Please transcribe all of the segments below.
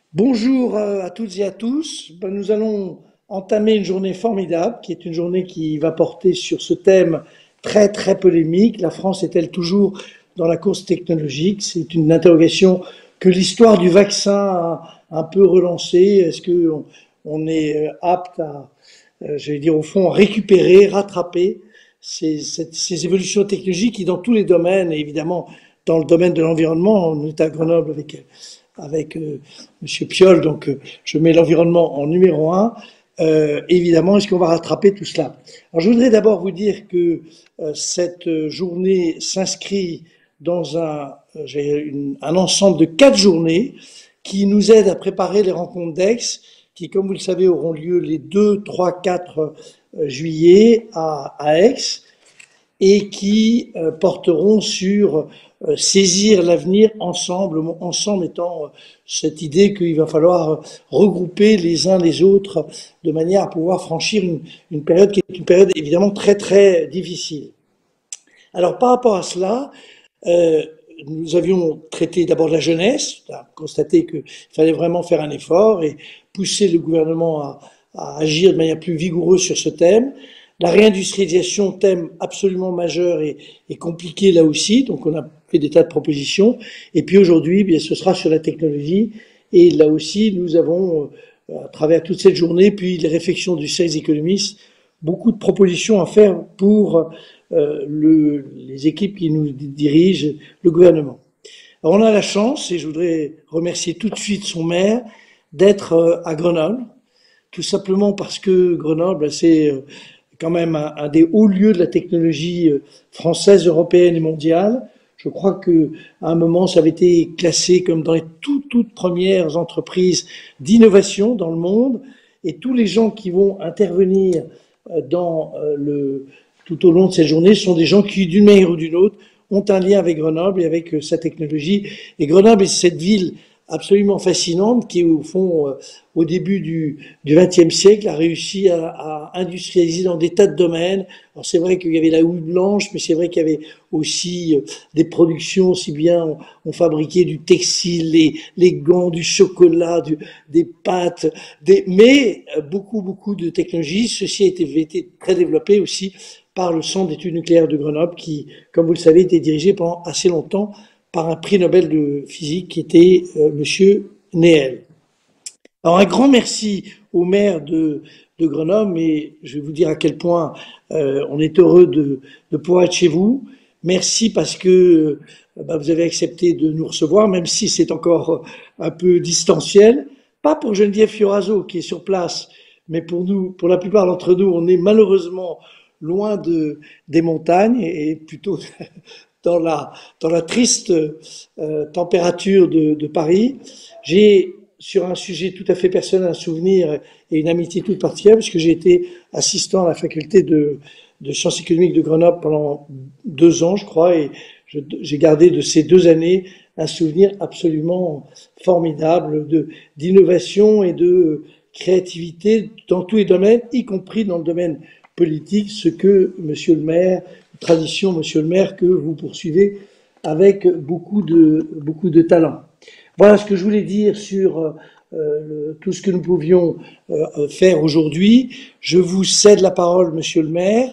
Bonjour à toutes et à tous. Nous allons entamer une journée formidable, qui est une journée qui va porter sur ce thème très très polémique. La France est-elle toujours dans la course technologique? C'est une interrogation que l'histoire du vaccin a un peu relancée. Est-ce qu'on est apte à, j'allais dire au fond, à récupérer, rattraper ces évolutions technologiques qui, dans tous les domaines, et évidemment dans le domaine de l'environnement, on est à Grenoble avec Monsieur Piolle, donc je mets l'environnement en numéro un. Évidemment, est-ce qu'on va rattraper tout cela? Alors, je voudrais d'abord vous dire que cette journée s'inscrit dans un ensemble de 4 journées qui nous aident à préparer les rencontres d'Aix, qui, comme vous le savez, auront lieu les 2, 3, 4 juillet à Aix et qui porteront sur saisir l'avenir ensemble, ensemble étant cette idée qu'il va falloir regrouper les uns les autres de manière à pouvoir franchir une période qui est une période évidemment très très difficile. Alors par rapport à cela, euh, nous avions traité d'abord la jeunesse, constaté qu'il fallait vraiment faire un effort et pousser le gouvernement à agir de manière plus vigoureuse sur ce thème. La réindustrialisation, thème absolument majeur et compliqué là aussi, donc on a fait des tas de propositions. Et puis aujourd'hui, bien, ce sera sur la technologie. Et là aussi, nous avons, à travers toute cette journée, puis les réflexions du 16 économistes, beaucoup de propositions à faire pour les équipes qui nous dirigent, le gouvernement. Alors on a la chance, et je voudrais remercier tout de suite son maire, d'être à Grenoble, tout simplement parce que Grenoble, c'est quand même un des hauts lieux de la technologie française, européenne et mondiale. Je crois que à un moment, ça avait été classé comme dans les toutes premières entreprises d'innovation dans le monde. Et tous les gens qui vont intervenir dans tout au long de cette journée sont des gens qui, d'une manière ou d'une autre, ont un lien avec Grenoble et avec sa technologie. Et Grenoble est cette ville absolument fascinante qui, au fond, au début du XXe siècle, a réussi à industrialiser dans des tas de domaines. Alors c'est vrai qu'il y avait la houille blanche, mais c'est vrai qu'il y avait aussi des productions, aussi bien on fabriquait du textile, les gants, du chocolat, des pâtes, mais beaucoup de technologies. Ceci a été très développé aussi par le Centre d'études nucléaires de Grenoble, qui, comme vous le savez, était dirigé pendant assez longtemps par un prix Nobel de physique qui était Monsieur Néel. Alors un grand merci au maire de Grenoble, et je vais vous dire à quel point on est heureux de pouvoir être chez vous. Merci parce que vous avez accepté de nous recevoir, même si c'est encore un peu distanciel. Pas pour Geneviève Fioraso qui est sur place, mais pour nous, pour la plupart d'entre nous, on est malheureusement loin des montagnes et plutôt dans la triste température de Paris. J'ai, sur un sujet tout à fait personnel, un souvenir et une amitié toute particulière, puisque j'ai été assistant à la faculté de sciences économiques de Grenoble pendant 2 ans, je crois, et j'ai gardé de ces 2 années un souvenir absolument formidable d'innovation et de créativité dans tous les domaines, y compris dans le domaine politique, ce que Monsieur le maire, tradition, Monsieur le maire, que vous poursuivez avec beaucoup de talent. Voilà ce que je voulais dire sur tout ce que nous pouvions faire aujourd'hui. Je vous cède la parole, Monsieur le maire,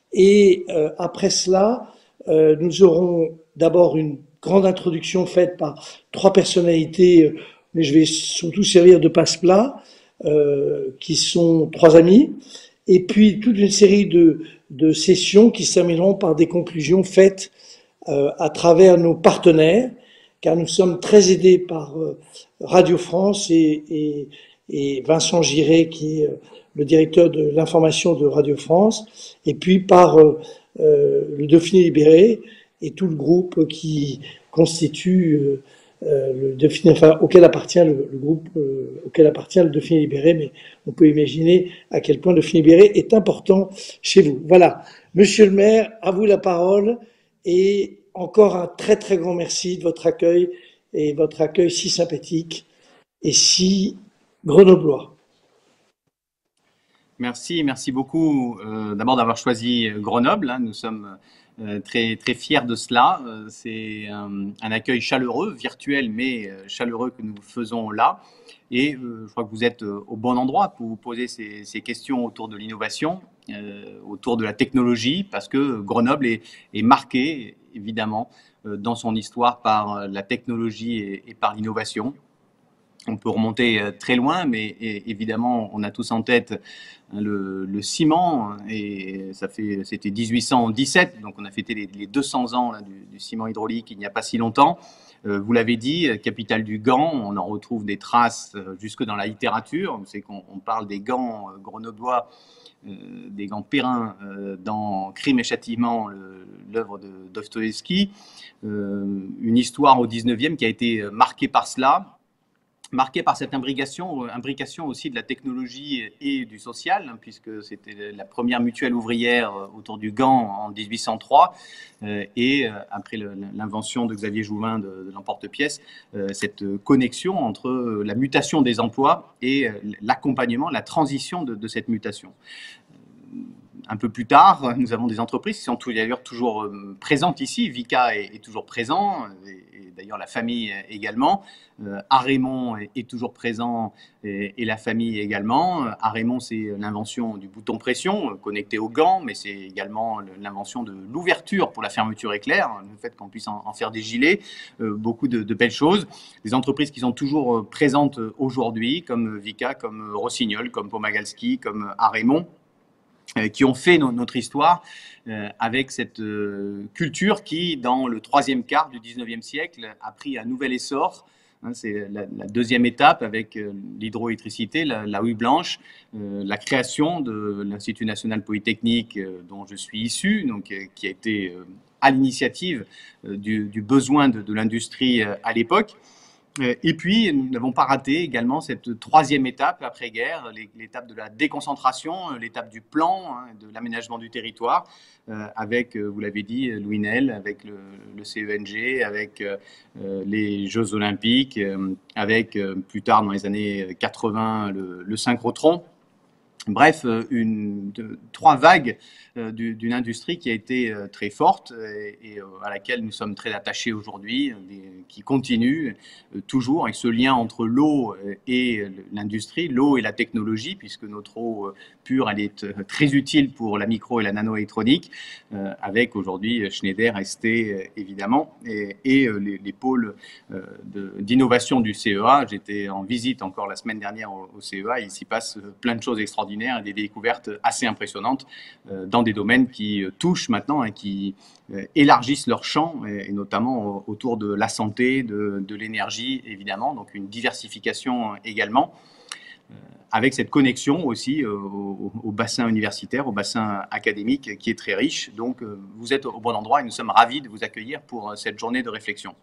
et après cela, nous aurons d'abord une grande introduction faite par 3 personnalités, mais je vais surtout servir de passe-plat, qui sont 3 amis, et puis toute une série de sessions qui se termineront par des conclusions faites à travers nos partenaires, car nous sommes très aidés par Radio France et Vincent Giré, qui est le directeur de l'information de Radio France, et puis par le Dauphiné Libéré et tout le groupe qui constitue le Dauphiné, enfin, auquel appartient le groupe auquel appartient le Dauphiné Libéré, mais on peut imaginer à quel point le Dauphiné Libéré est important chez vous. Voilà, Monsieur le maire, à vous la parole, et encore un très très grand merci de votre accueil et votre accueil si sympathique et si grenoblois. Merci beaucoup d'abord d'avoir choisi Grenoble, hein. Nous sommes très, très fiers de cela. C'est un accueil chaleureux, virtuel, mais chaleureux que nous faisons là. Et je crois que vous êtes au bon endroit pour vous poser ces questions autour de l'innovation, autour de la technologie, parce que Grenoble est marqué, évidemment, dans son histoire par la technologie et par l'innovation. On peut remonter très loin, mais évidemment, on a tous en tête le ciment, et c'était 1817, donc on a fêté les 200 ans là, du ciment hydraulique il n'y a pas si longtemps. Vous l'avez dit, capitale du Gand, on en retrouve des traces jusque dans la littérature. Vous savez qu'on parle des gants grenoblois, des gants Perrin dans Crime et Châtiment, l'œuvre de Dostoïevski. Une histoire au 19e qui a été marquée par cela, marqué par cette imbrication aussi de la technologie et du social, hein, puisque c'était la première mutuelle ouvrière autour du Gand en 1803, et après l'invention de Xavier Jouvin de l'emporte-pièce, cette connexion entre la mutation des emplois et l'accompagnement, la transition de cette mutation. Un peu plus tard, nous avons des entreprises qui sont d'ailleurs toujours présentes ici. Vicat est toujours présent, et d'ailleurs la famille également. Arémon est toujours présent, et la famille également. Arémon, c'est l'invention du bouton pression connecté au gant, mais c'est également l'invention de l'ouverture pour la fermeture éclair, le fait qu'on puisse en faire des gilets, beaucoup de belles choses. Des entreprises qui sont toujours présentes aujourd'hui, comme Vicat, comme Rossignol, comme Pomagalski, comme Arémon, qui ont fait notre histoire avec cette culture qui, dans le troisième quart du 19e siècle, a pris un nouvel essor. C'est la deuxième étape avec l'hydroélectricité, la houille blanche, la création de l'Institut national polytechnique dont je suis issu, donc, qui a été à l'initiative du besoin de l'industrie à l'époque. Et puis, nous n'avons pas raté également cette troisième étape après-guerre, l'étape de la déconcentration, l'étape du plan, hein, de l'aménagement du territoire, avec, vous l'avez dit, Louis Nel, avec le CENG, avec les Jeux Olympiques, avec plus tard, dans les années 80, le synchrotron. Bref, trois vagues d'une industrie qui a été très forte et à laquelle nous sommes très attachés aujourd'hui, qui continue toujours avec ce lien entre l'eau et l'industrie, l'eau et la technologie, puisque notre eau pure, elle est très utile pour la micro et la nanoélectronique, avec aujourd'hui Schneider, ST évidemment, et les pôles d'innovation du CEA. J'étais en visite encore la semaine dernière au CEA, et il s'y passe plein de choses extraordinaires et des découvertes assez impressionnantes dans des domaines qui touchent maintenant et qui élargissent leur champ, et notamment autour de la santé, de l'énergie évidemment, donc une diversification également, avec cette connexion aussi au bassin universitaire, au bassin académique qui est très riche. Donc vous êtes au bon endroit et nous sommes ravis de vous accueillir pour cette journée de réflexion.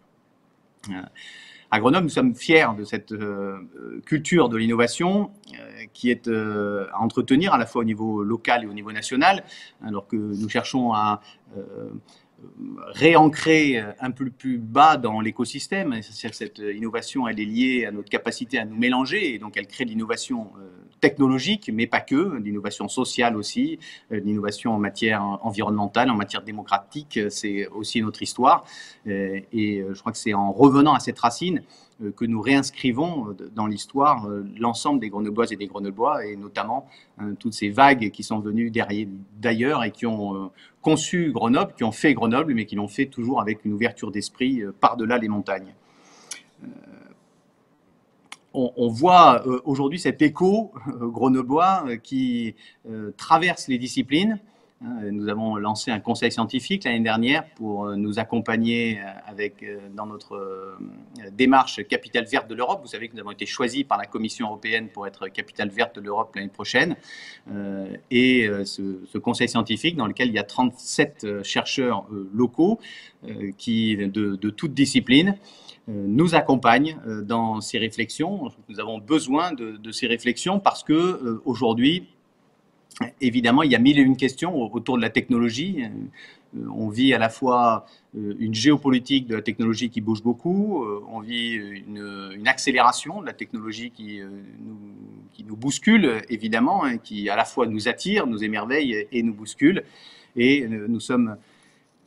À Grenoble, nous sommes fiers de cette culture de l'innovation qui est à entretenir à la fois au niveau local et au niveau national, alors que nous cherchons à réancrer un peu plus bas dans l'écosystème. C'est-à-dire que cette innovation, elle est liée à notre capacité à nous mélanger, et donc elle crée de l'innovation technologique, mais pas que, l'innovation sociale aussi, l'innovation en matière environnementale, en matière démocratique, c'est aussi notre histoire. Et je crois que c'est en revenant à cette racine que nous réinscrivons dans l'histoire l'ensemble des Grenobloises et des Grenoblois, et notamment toutes ces vagues qui sont venues d'ailleurs et qui ont conçu Grenoble, qui ont fait Grenoble, mais qui l'ont fait toujours avec une ouverture d'esprit par-delà les montagnes. On voit aujourd'hui cet écho grenoblois qui traverse les disciplines. Nous avons lancé un conseil scientifique l'année dernière pour nous accompagner dans notre démarche Capitale verte de l'Europe. Vous savez que nous avons été choisis par la Commission européenne pour être Capitale verte de l'Europe l'année prochaine. Et ce conseil scientifique, dans lequel il y a 37 chercheurs locaux de toutes disciplines, nous accompagne dans ces réflexions. Nous avons besoin de ces réflexions parce que aujourd'hui, évidemment, il y a mille et une questions autour de la technologie. On vit à la fois une géopolitique de la technologie qui bouge beaucoup, on vit une accélération de la technologie qui nous bouscule, évidemment, hein, qui à la fois nous attire, nous émerveille et nous bouscule. Et nous sommes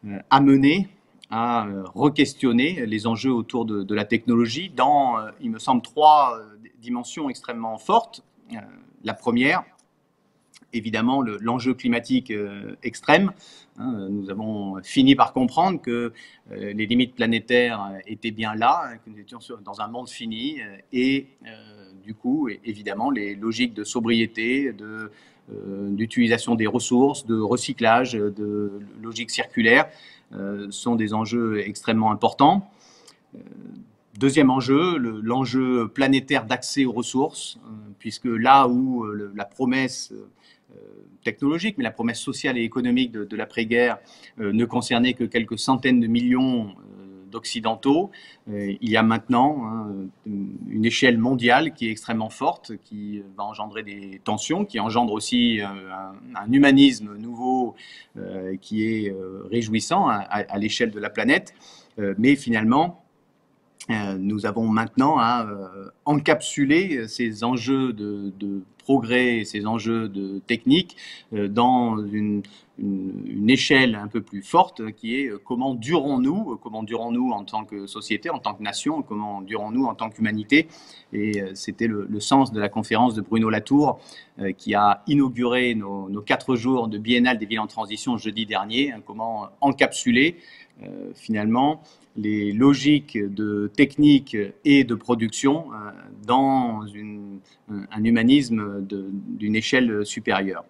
amené à re-questionner les enjeux autour de la technologie dans, il me semble, trois dimensions extrêmement fortes. La première, évidemment, l'enjeu climatique extrême. Nous avons fini par comprendre que les limites planétaires étaient bien là, que nous étions dans un monde fini, et du coup, évidemment, les logiques de sobriété, d'utilisation des ressources, de recyclage, de logique circulaire sont des enjeux extrêmement importants. Deuxième enjeu, l'enjeu planétaire d'accès aux ressources, puisque là où la promesse technologique, mais la promesse sociale et économique de l'après-guerre ne concernait que quelques centaines de millions d'Occidentaux, il y a maintenant une échelle mondiale qui est extrêmement forte, qui va engendrer des tensions, qui engendre aussi un humanisme nouveau qui est réjouissant à l'échelle de la planète. Mais finalement, nous avons maintenant à encapsuler ces enjeux de progrès, ces enjeux de technique dans une échelle un peu plus forte qui est comment durons-nous en tant que société, en tant que nation, comment durons-nous en tant qu'humanité. Et c'était le sens de la conférence de Bruno Latour qui a inauguré nos 4 jours de biennale des villes en transition jeudi dernier, comment encapsuler finalement les logiques de technique et de production dans un humanisme d'une échelle supérieure.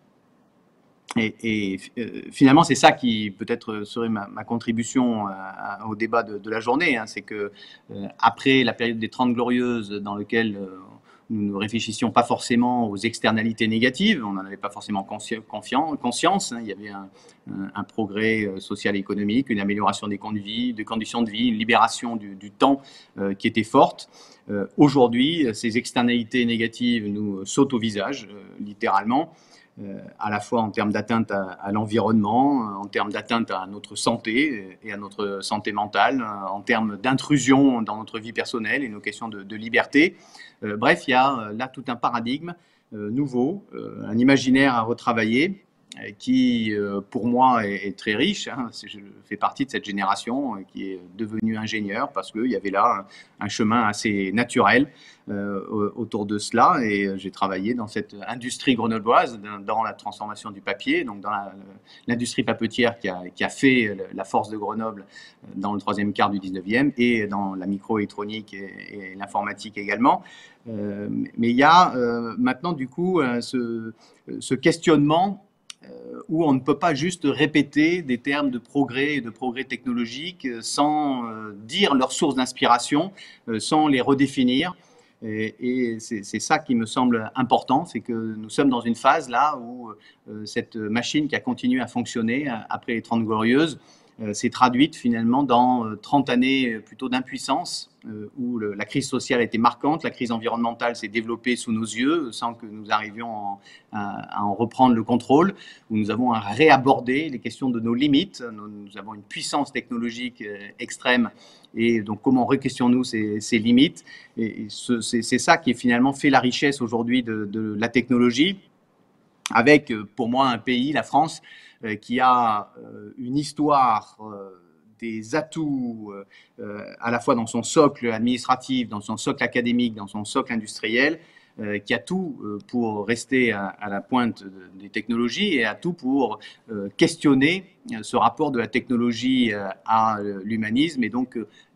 Et finalement, c'est ça qui peut-être serait ma contribution au débat de la journée, hein, c'est que après la période des 30 Glorieuses dans laquelle nous ne réfléchissions pas forcément aux externalités négatives, on n'en avait pas forcément conscience, hein. Il y avait un progrès social et économique, une amélioration des conditions de vie, une libération du temps qui était forte. Aujourd'hui, ces externalités négatives nous sautent au visage, littéralement, à la fois en termes d'atteinte à l'environnement, en termes d'atteinte à notre santé et à notre santé mentale, en termes d'intrusion dans notre vie personnelle et nos questions de liberté. Bref, il y a là tout un paradigme nouveau, un imaginaire à retravailler qui, pour moi, est très riche. Hein. Je fais partie de cette génération qui est devenue ingénieur parce qu'il y avait là un chemin assez naturel autour de cela. Et j'ai travaillé dans cette industrie grenobloise, dans la transformation du papier, donc dans l'industrie papetière qui a fait la force de Grenoble dans le troisième quart du 19e et dans la microélectronique et l'informatique également. Mais il y a maintenant, du coup, ce questionnement où on ne peut pas juste répéter des termes de progrès et de progrès technologique sans dire leurs sources d'inspiration, sans les redéfinir. Et c'est ça qui me semble important, c'est que nous sommes dans une phase là où cette machine qui a continué à fonctionner après les 30 Glorieuses s'est traduite finalement dans 30 années plutôt d'impuissance, où la crise sociale a été marquante, la crise environnementale s'est développée sous nos yeux sans que nous arrivions à en reprendre le contrôle, où nous avons à réaborder les questions de nos limites. Nous avons une puissance technologique extrême, et donc comment re-questionnons-nous ces limites. Et c'est ça qui finalement fait la richesse aujourd'hui de la technologie, avec pour moi un pays, la France, qui a une histoire, des atouts à la fois dans son socle administratif, dans son socle académique, dans son socle industriel, qui a tout pour rester à la pointe des technologies et a tout pour questionner ce rapport de la technologie à l'humanisme et donc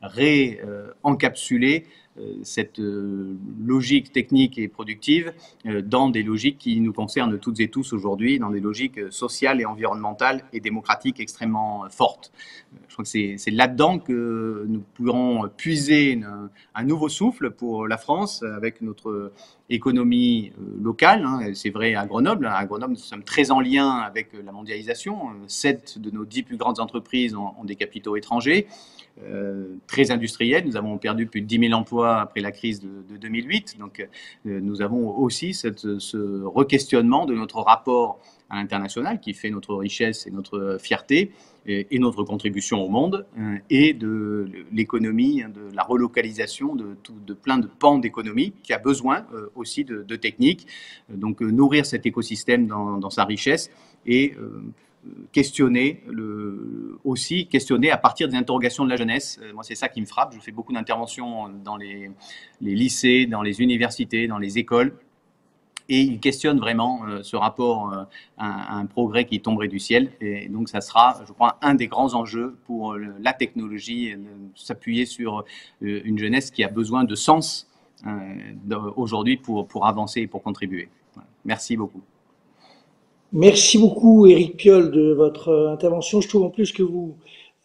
réencapsuler cette logique technique et productive dans des logiques qui nous concernent toutes et tous aujourd'hui, dans des logiques sociales et environnementales et démocratiques extrêmement fortes. Je crois que c'est là-dedans que nous pourrons puiser un nouveau souffle pour la France avec notre économie locale. Hein. C'est vrai à Grenoble. À Grenoble, nous sommes très en lien avec la mondialisation. 7 de nos 10 plus grandes entreprises ont des capitaux étrangers. Très industriels. Nous avons perdu plus de 10 000 emplois après la crise de 2008. Donc, nous avons aussi ce re-questionnement de notre rapport à l'international qui fait notre richesse et notre fierté et notre contribution au monde et de l'économie, de la relocalisation de plein de pans d'économie qui a besoin aussi de techniques. Donc, nourrir cet écosystème dans sa richesse et questionner, aussi questionner à partir des interrogations de la jeunesse. Moi, c'est ça qui me frappe. Je fais beaucoup d'interventions dans les lycées, dans les universités, dans les écoles. Et il questionne vraiment ce rapport à un progrès qui tomberait du ciel. Et donc, ça sera, je crois, un des grands enjeux pour la technologie, s'appuyer sur une jeunesse qui a besoin de sens aujourd'hui pour avancer et pour contribuer. Voilà. Merci beaucoup. Merci beaucoup, Éric Piolle, de votre intervention. Je trouve en plus que vous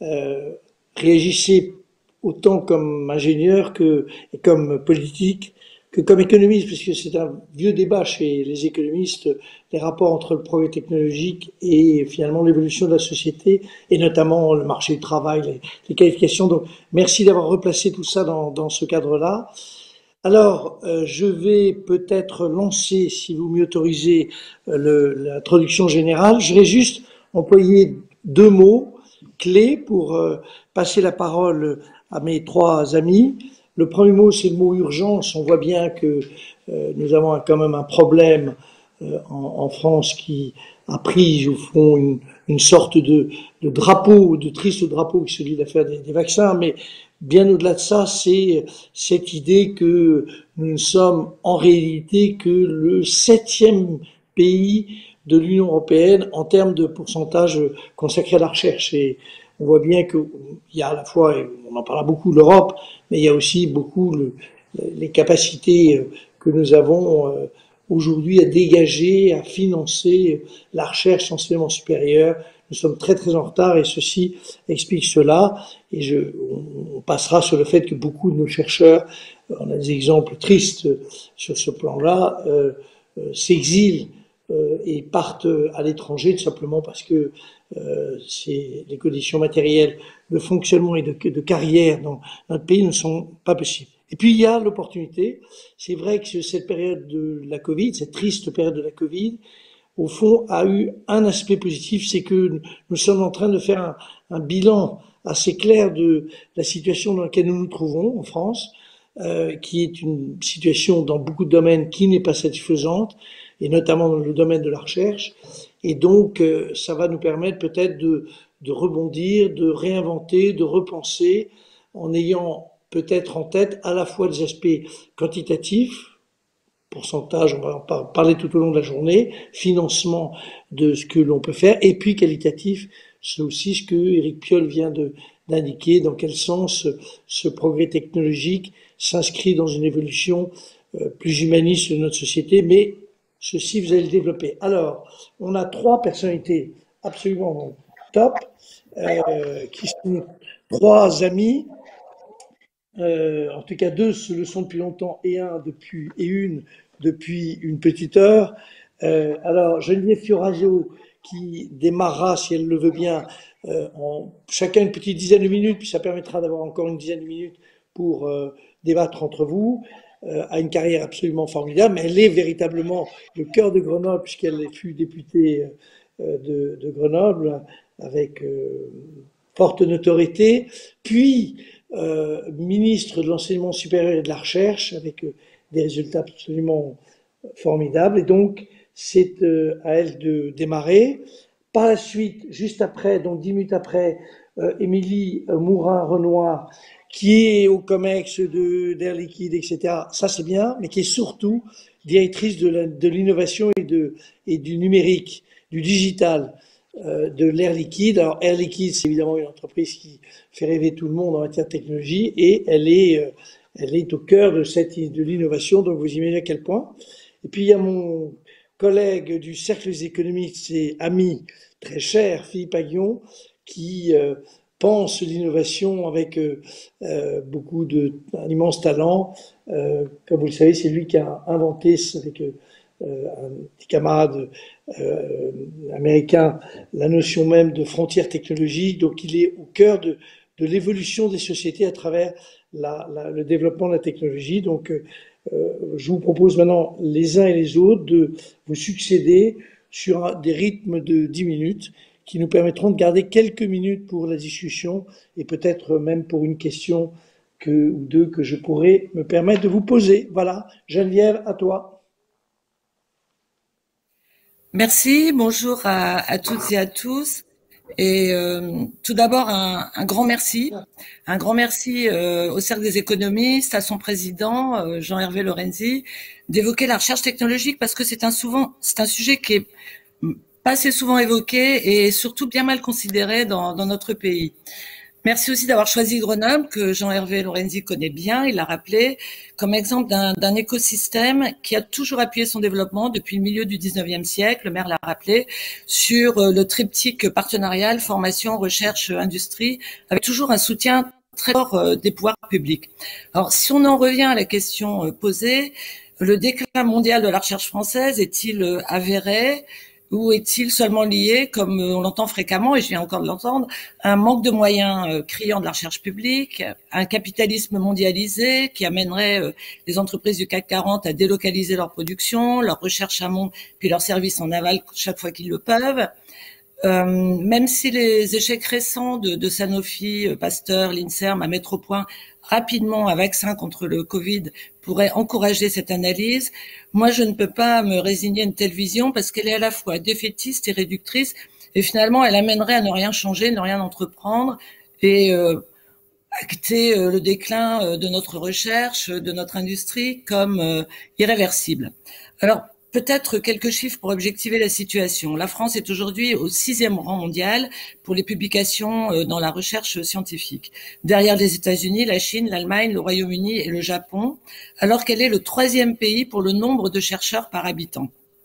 réagissez autant comme ingénieur et comme politique que comme économiste, puisque c'est un vieux débat chez les économistes, les rapports entre le progrès technologique et finalement l'évolution de la société, et notamment le marché du travail, les qualifications. Donc, merci d'avoir replacé tout ça dans ce cadre-là. Alors, je vais peut-être lancer, si vous m'y autorisez, l'introduction générale. Je vais juste employer deux mots clés pour passer la parole à mes trois amis. Le premier mot, c'est le mot urgence. On voit bien que nous avons quand même un problème en France qui a pris, au fond, une sorte de drapeau, de triste drapeau, qui est celui de l'affaire des vaccins, mais bien au-delà de ça, c'est cette idée que nous ne sommes en réalité que le 7e pays de l'Union européenne en termes de pourcentage consacré à la recherche. Et on voit bien qu'il y a à la fois, et on en parle beaucoup, l'Europe, mais il y a aussi beaucoup les capacités que nous avons aujourd'hui à dégager, à financer la recherche, l'enseignement supérieur. Nous sommes très très en retard et ceci explique cela. Et on passera sur le fait que beaucoup de nos chercheurs, on a des exemples tristes sur ce plan-là, s'exilent et partent à l'étranger tout simplement parce que les conditions matérielles de fonctionnement et de carrière dans notre pays ne sont pas possibles. Et puis il y a l'opportunité. C'est vrai que cette période de la Covid, cette triste période de la Covid, au fond, a eu un aspect positif, c'est que nous sommes en train de faire un bilan assez clair de la situation dans laquelle nous nous trouvons en France, qui est une situation dans beaucoup de domaines qui n'est pas satisfaisante, et notamment dans le domaine de la recherche. Et donc, ça va nous permettre peut-être de rebondir, de réinventer, de repenser, en ayant peut-être en tête à la fois des aspects quantitatifs, pourcentage, on va en parler tout au long de la journée, financement de ce que l'on peut faire, et puis qualitatif, c'est aussi ce que Éric Piolle vient d'indiquer, dans quel sens ce progrès technologique s'inscrit dans une évolution plus humaniste de notre société, mais ceci, vous allez le développer. Alors, on a trois personnalités absolument top, qui sont trois amis, en tout cas deux le sont depuis longtemps et une depuis une petite heure. Alors Geneviève Fioraso qui démarrera, si elle le veut bien, en chacun une petite dizaine de minutes, puis ça permettra d'avoir encore une dizaine de minutes pour débattre entre vous, a une carrière absolument formidable, mais elle est véritablement le cœur de Grenoble, puisqu'elle fut députée de Grenoble avec forte notoriété, puis ministre de l'enseignement supérieur et de la recherche avec des résultats absolument formidables. Et donc, c'est à elle de démarrer. Par la suite, juste après, donc 10 minutes après, Émilie Mourin-Renoir, qui est au COMEX d'Air Liquide, etc. Ça, c'est bien, mais qui est surtout directrice de l'innovation et du numérique, du digital, de l'Air Liquide. Alors, Air Liquide, c'est évidemment une entreprise qui fait rêver tout le monde en matière de technologie et elle est au cœur de l'innovation, donc vous imaginez à quel point. Et puis, il y a mon collègue du cercle des économistes et ami très cher, Philippe Aguillon, qui pense l'innovation avec un immense talent. Comme vous le savez, c'est lui qui a inventé avec un petit camarade américain la notion même de frontière technologique. Donc, il est au cœur de l'évolution des sociétés à travers le développement de la technologie. Donc, je vous propose maintenant les uns et les autres de vous succéder sur des rythmes de 10 minutes qui nous permettront de garder quelques minutes pour la discussion et peut-être même pour une question ou deux que je pourrais me permettre de vous poser. Voilà, Geneviève, à toi. Merci, bonjour à toutes et à tous. Et tout d'abord, un un grand merci au Cercle des économistes, à son président, Jean-Hervé Lorenzi, d'évoquer la recherche technologique parce que c'est un sujet qui est pas assez souvent évoqué et surtout bien mal considéré dans notre pays. Merci aussi d'avoir choisi Grenoble, que Jean-Hervé Lorenzi connaît bien, il l'a rappelé, comme exemple d'un écosystème qui a toujours appuyé son développement depuis le milieu du 19e siècle, le maire l'a rappelé, sur le triptyque partenarial, formation, recherche, industrie, avec toujours un soutien très fort des pouvoirs publics. Alors, si on en revient à la question posée, le déclin mondial de la recherche française est-il avéré? Ou est-il seulement lié, comme on l'entend fréquemment, et je viens encore de l'entendre, à un manque de moyens criant de la recherche publique, un capitalisme mondialisé qui amènerait les entreprises du CAC 40 à délocaliser leur production, leur recherche amont, puis leurs services en aval chaque fois qu'ils le peuvent. Même si les échecs récents de Sanofi, Pasteur, l'INSERM à mettre au point rapidement un vaccin contre le Covid pourraient encourager cette analyse, moi je ne peux pas me résigner à une telle vision parce qu'elle est à la fois défaitiste et réductrice et finalement elle amènerait à ne rien changer, ne rien entreprendre et acter le déclin de notre recherche, de notre industrie comme irréversible. Alors, peut-être quelques chiffres pour objectiver la situation. La France est aujourd'hui au 6e rang mondial pour les publications dans la recherche scientifique, derrière les États-Unis, la Chine, l'Allemagne, le Royaume-Uni et le Japon, alors qu'elle est le 3e pays pour le nombre de chercheurs par habitant.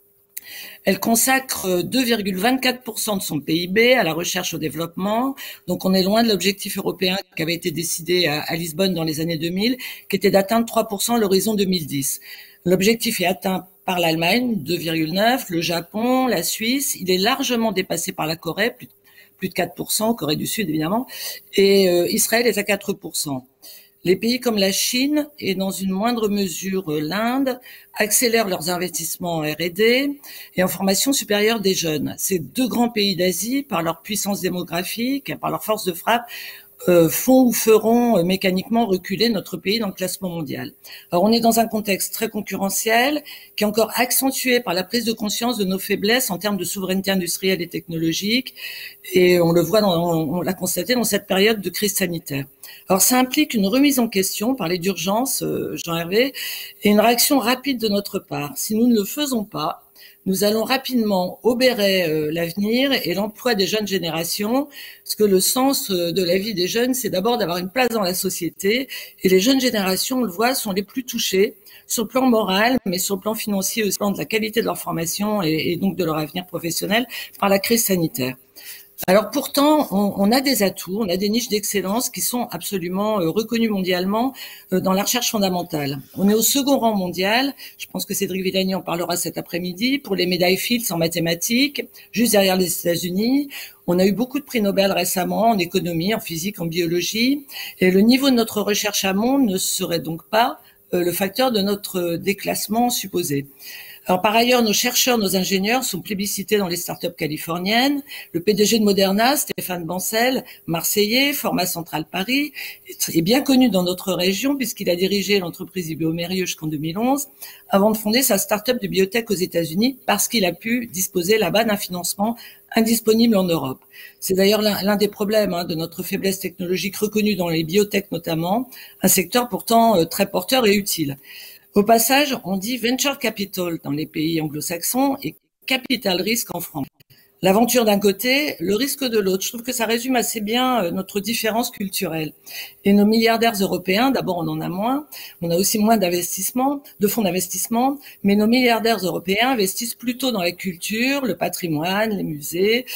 Elle consacre 2,24% de son PIB à la recherche au développement. Donc, on est loin de l'objectif européen qui avait été décidé à Lisbonne dans les années 2000, qui était d'atteindre 3% à l'horizon 2010. L'objectif est atteint par l'Allemagne, 2,9%, le Japon, la Suisse. Il est largement dépassé par la Corée, plus de 4%, Corée du Sud évidemment, et Israël est à 4%. Les pays comme la Chine et dans une moindre mesure l'Inde accélèrent leurs investissements en R&D et en formation supérieure des jeunes. Ces deux grands pays d'Asie, par leur puissance démographique, par leur force de frappe, font ou feront mécaniquement reculer notre pays dans le classement mondial. Alors on est dans un contexte très concurrentiel qui est encore accentué par la prise de conscience de nos faiblesses en termes de souveraineté industrielle et technologique et on le voit, on l'a constaté dans cette période de crise sanitaire. Alors ça implique une remise en question, parler d'urgence, Jean-Hervé, et une réaction rapide de notre part. Si nous ne le faisons pas, nous allons rapidement obérer l'avenir et l'emploi des jeunes générations, parce que le sens de la vie des jeunes, c'est d'abord d'avoir une place dans la société, et les jeunes générations, on le voit, sont les plus touchées sur le plan moral, mais sur le plan financier aussi, sur le plan de la qualité de leur formation et donc de leur avenir professionnel par la crise sanitaire. Alors pourtant, on a des atouts, on a des niches d'excellence qui sont absolument reconnues mondialement dans la recherche fondamentale. On est au second rang mondial, je pense que Cédric Villani en parlera cet après-midi, pour les médailles Fields en mathématiques, juste derrière les États-Unis. On a eu beaucoup de prix Nobel récemment en économie, en physique, en biologie, et le niveau de notre recherche à monde ne serait donc pas le facteur de notre déclassement supposé. Alors, par ailleurs, nos chercheurs, nos ingénieurs sont plébiscités dans les startups californiennes. Le PDG de Moderna, Stéphane Bancel, marseillais, format Centrale Paris, est bien connu dans notre région puisqu'il a dirigé l'entreprise bioMérieux jusqu'en 2011 avant de fonder sa startup de biotech aux États-Unis parce qu'il a pu disposer là-bas d'un financement indisponible en Europe. C'est d'ailleurs l'un des problèmes de notre faiblesse technologique reconnue dans les biotech notamment, un secteur pourtant très porteur et utile. Au passage, on dit venture capital dans les pays anglo-saxons et capital risk en France. L'aventure d'un côté, le risque de l'autre. Je trouve que ça résume assez bien notre différence culturelle. Et nos milliardaires européens, d'abord on en a moins, on a aussi moins d'investissements, de fonds d'investissement, mais nos milliardaires européens investissent plutôt dans la culture, le patrimoine, les musées,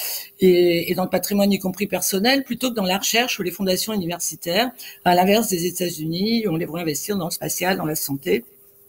et dans le patrimoine y compris personnel, plutôt que dans la recherche ou les fondations universitaires, à l'inverse des États-Unis, où on les voit investir dans le spatial, dans la santé.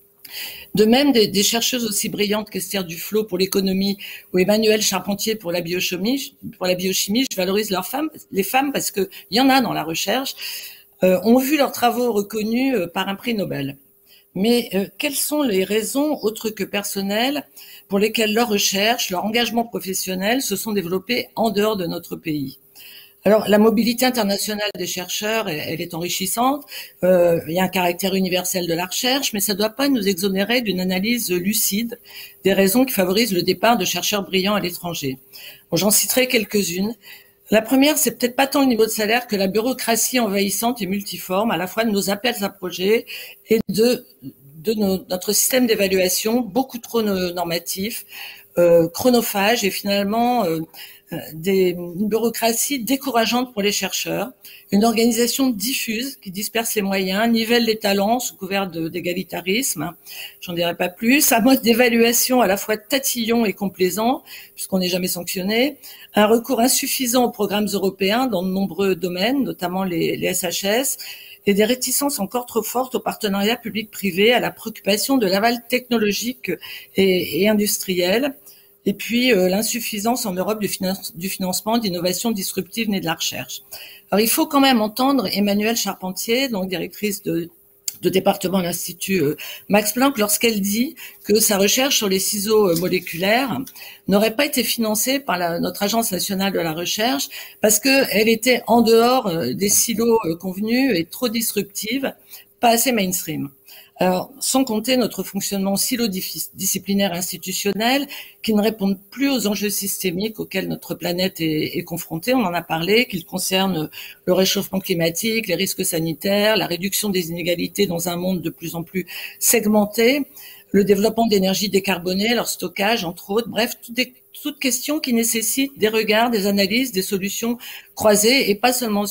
De même, des chercheuses aussi brillantes qu'Esther Duflo pour l'économie ou Emmanuelle Charpentier pour la biochimie, je valorise les femmes parce qu'il y en a dans la recherche, ont vu leurs travaux reconnus par un prix Nobel. Mais quelles sont les raisons, autres que personnelles, pour lesquelles leur recherche, leur engagement professionnel se sont développés en dehors de notre pays ? Alors, la mobilité internationale des chercheurs, elle est enrichissante. Il y a un caractère universel de la recherche, mais ça ne doit pas nous exonérer d'une analyse lucide des raisons qui favorisent le départ de chercheurs brillants à l'étranger. Bon, j'en citerai quelques-unes. La première, c'est peut-être pas tant le niveau de salaire que la bureaucratie envahissante et multiforme, à la fois de nos appels à projets et de notre système d'évaluation, beaucoup trop normatif, chronophage et finalement une bureaucratie décourageante pour les chercheurs, une organisation diffuse qui disperse les moyens, nivelle les talents sous couvert d'égalitarisme, j'en dirai pas plus, un mode d'évaluation à la fois tatillon et complaisant, puisqu'on n'est jamais sanctionné, un recours insuffisant aux programmes européens dans de nombreux domaines, notamment les SHS, et des réticences encore trop fortes au partenariat public-privé, à la préoccupation de l'aval technologique et industriel, et puis l'insuffisance en Europe du financement d'innovations disruptives nées de la recherche. Alors il faut quand même entendre Emmanuelle Charpentier, donc directrice de département de l'Institut Max Planck, lorsqu'elle dit que sa recherche sur les ciseaux moléculaires n'aurait pas été financée par notre Agence nationale de la recherche parce qu'elle était en dehors des silos convenus et trop disruptive, pas assez mainstream. Alors, sans compter notre fonctionnement silo-disciplinaire institutionnel qui ne répond plus aux enjeux systémiques auxquels notre planète est confrontée. On en a parlé, qu'ils concernent le réchauffement climatique, les risques sanitaires, la réduction des inégalités dans un monde de plus en plus segmenté, le développement d'énergies décarbonées, leur stockage, entre autres. Bref, toutes questions qui nécessitent des regards, des analyses, des solutions croisées et pas seulement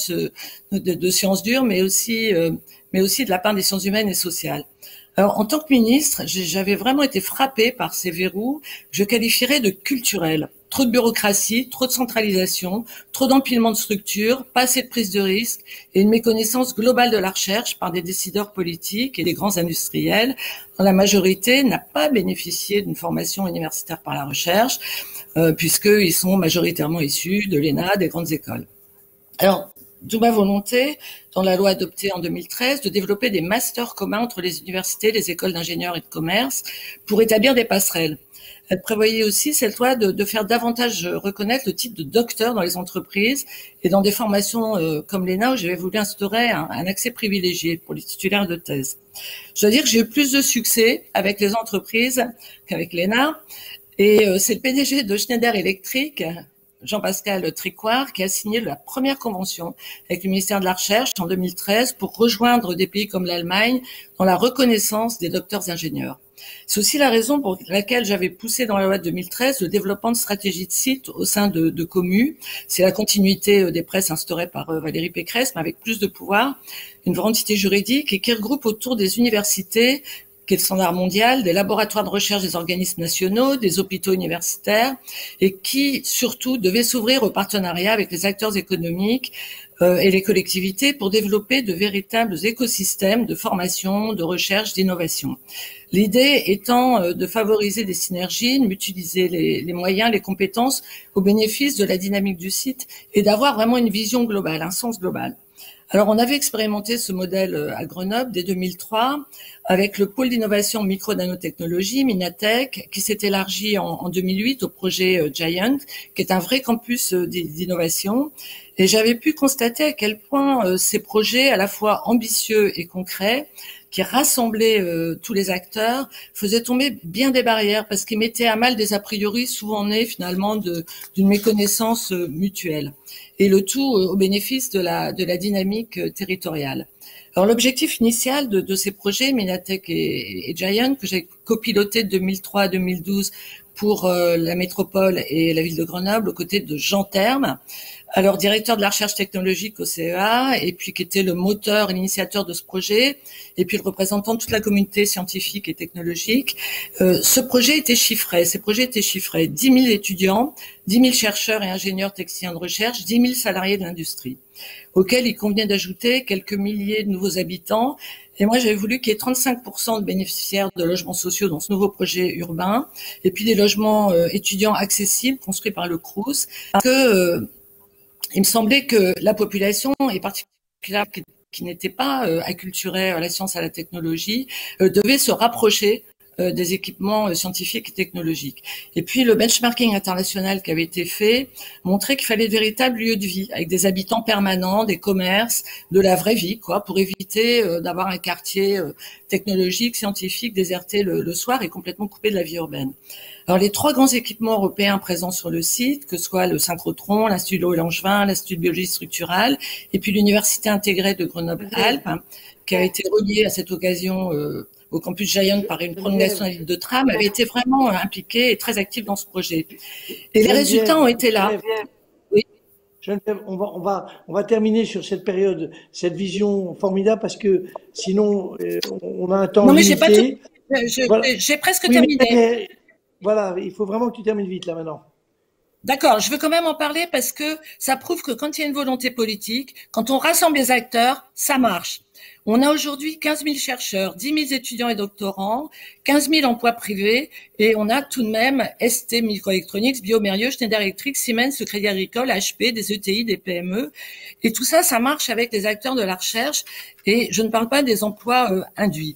de sciences dures, mais aussi de la part des sciences humaines et sociales. Alors, en tant que ministre, j'avais vraiment été frappée par ces verrous que je qualifierais de culturels. Trop de bureaucratie, trop de centralisation, trop d'empilement de structures, pas assez de prise de risque et une méconnaissance globale de la recherche par des décideurs politiques et des grands industriels, dont la majorité n'a pas bénéficié d'une formation universitaire par la recherche, puisqu'ils sont majoritairement issus de l'ENA, des grandes écoles. Alors, d'où ma volonté, dans la loi adoptée en 2013, de développer des masters communs entre les universités, les écoles d'ingénieurs et de commerce pour établir des passerelles. Elle prévoyait aussi, cette loi, de faire davantage reconnaître le titre de docteur dans les entreprises et dans des formations comme l'ENA où j'avais voulu instaurer un accès privilégié pour les titulaires de thèse. Je dois dire que j'ai eu plus de succès avec les entreprises qu'avec l'ENA et c'est le PDG de Schneider Electric, Jean-Pascal Tricoire, qui a signé la première convention avec le ministère de la Recherche en 2013 pour rejoindre des pays comme l'Allemagne dans la reconnaissance des docteurs ingénieurs. C'est aussi la raison pour laquelle j'avais poussé dans la loi de 2013 le développement de stratégies de sites au sein de communes. C'est la continuité des presses instaurées par Valérie Pécresse, mais avec plus de pouvoir, une vraie entité juridique et qui regroupe autour des universités, qui est le standard mondial, des laboratoires de recherche des organismes nationaux, des hôpitaux universitaires, et qui, surtout, devait s'ouvrir au partenariat avec les acteurs économiques et les collectivités pour développer de véritables écosystèmes de formation, de recherche, d'innovation. L'idée étant de favoriser des synergies, de mutualiser les moyens, les compétences au bénéfice de la dynamique du site et d'avoir vraiment une vision globale, un sens global. Alors, on avait expérimenté ce modèle à Grenoble dès 2003 avec le pôle d'innovation micro-nanotechnologie, Minatech, qui s'est élargi en 2008 au projet Giant, qui est un vrai campus d'innovation. Et j'avais pu constater à quel point ces projets, à la fois ambitieux et concrets, qui rassemblaient tous les acteurs, faisaient tomber bien des barrières parce qu'ils mettaient à mal des a priori souvent nés finalement d'une méconnaissance mutuelle. Et le tout au bénéfice de la dynamique territoriale. Alors l'objectif initial de ces projets, Minatech et Giant, que j'ai copiloté de 2003 à 2012 pour la métropole et la ville de Grenoble, aux côtés de Jean Terme, alors directeur de la recherche technologique au CEA, et puis qui était le moteur et l'initiateur de ce projet, et puis le représentant de toute la communauté scientifique et technologique. Ce projet était chiffré, ces projets étaient chiffrés. 10 000 étudiants, 10 000 chercheurs et ingénieurs techniciens de recherche, 10 000 salariés de l'industrie, auxquels il convient d'ajouter quelques milliers de nouveaux habitants. Et moi, j'avais voulu qu'il y ait 35% de bénéficiaires de logements sociaux dans ce nouveau projet urbain, et puis des logements étudiants accessibles construits par le Crous, parce que il me semblait que la population, et particulièrement qui n'était pas acculturée à la science, à la technologie, devait se rapprocher des équipements scientifiques et technologiques. Et puis le benchmarking international qui avait été fait montrait qu'il fallait de véritables lieux de vie avec des habitants permanents, des commerces, de la vraie vie, quoi, pour éviter d'avoir un quartier technologique, scientifique déserté le soir et complètement coupé de la vie urbaine. Alors les 3 grands équipements européens présents sur le site, que ce soit le synchrotron, l'Institut de l'eau et Langevin, l'Institut de biologie structurale, et puis l'Université intégrée de Grenoble-Alpes, qui a été reliée à cette occasion au campus Giant par une prolongation de la ligne de tram, avait été vraiment impliquée et très active dans ce projet. Et les résultats ont été là. Oui. Geneviève, on va terminer sur cette période, cette vision formidable, parce que sinon, on a un temps limité. Non, mais j'ai pas tout. J'ai presque terminé. Mais, voilà, il faut vraiment que tu termines vite là maintenant. D'accord, je veux quand même en parler parce que ça prouve que quand il y a une volonté politique, quand on rassemble les acteurs, ça marche. On a aujourd'hui 15 000 chercheurs, 10 000 étudiants et doctorants, 15 000 emplois privés et on a tout de même ST Microelectronics, bioMérieux, Schneider Electric, Siemens, le Crédit Agricole, HP, des ETI, des PME. Et tout ça, ça marche avec les acteurs de la recherche et je ne parle pas des emplois induits.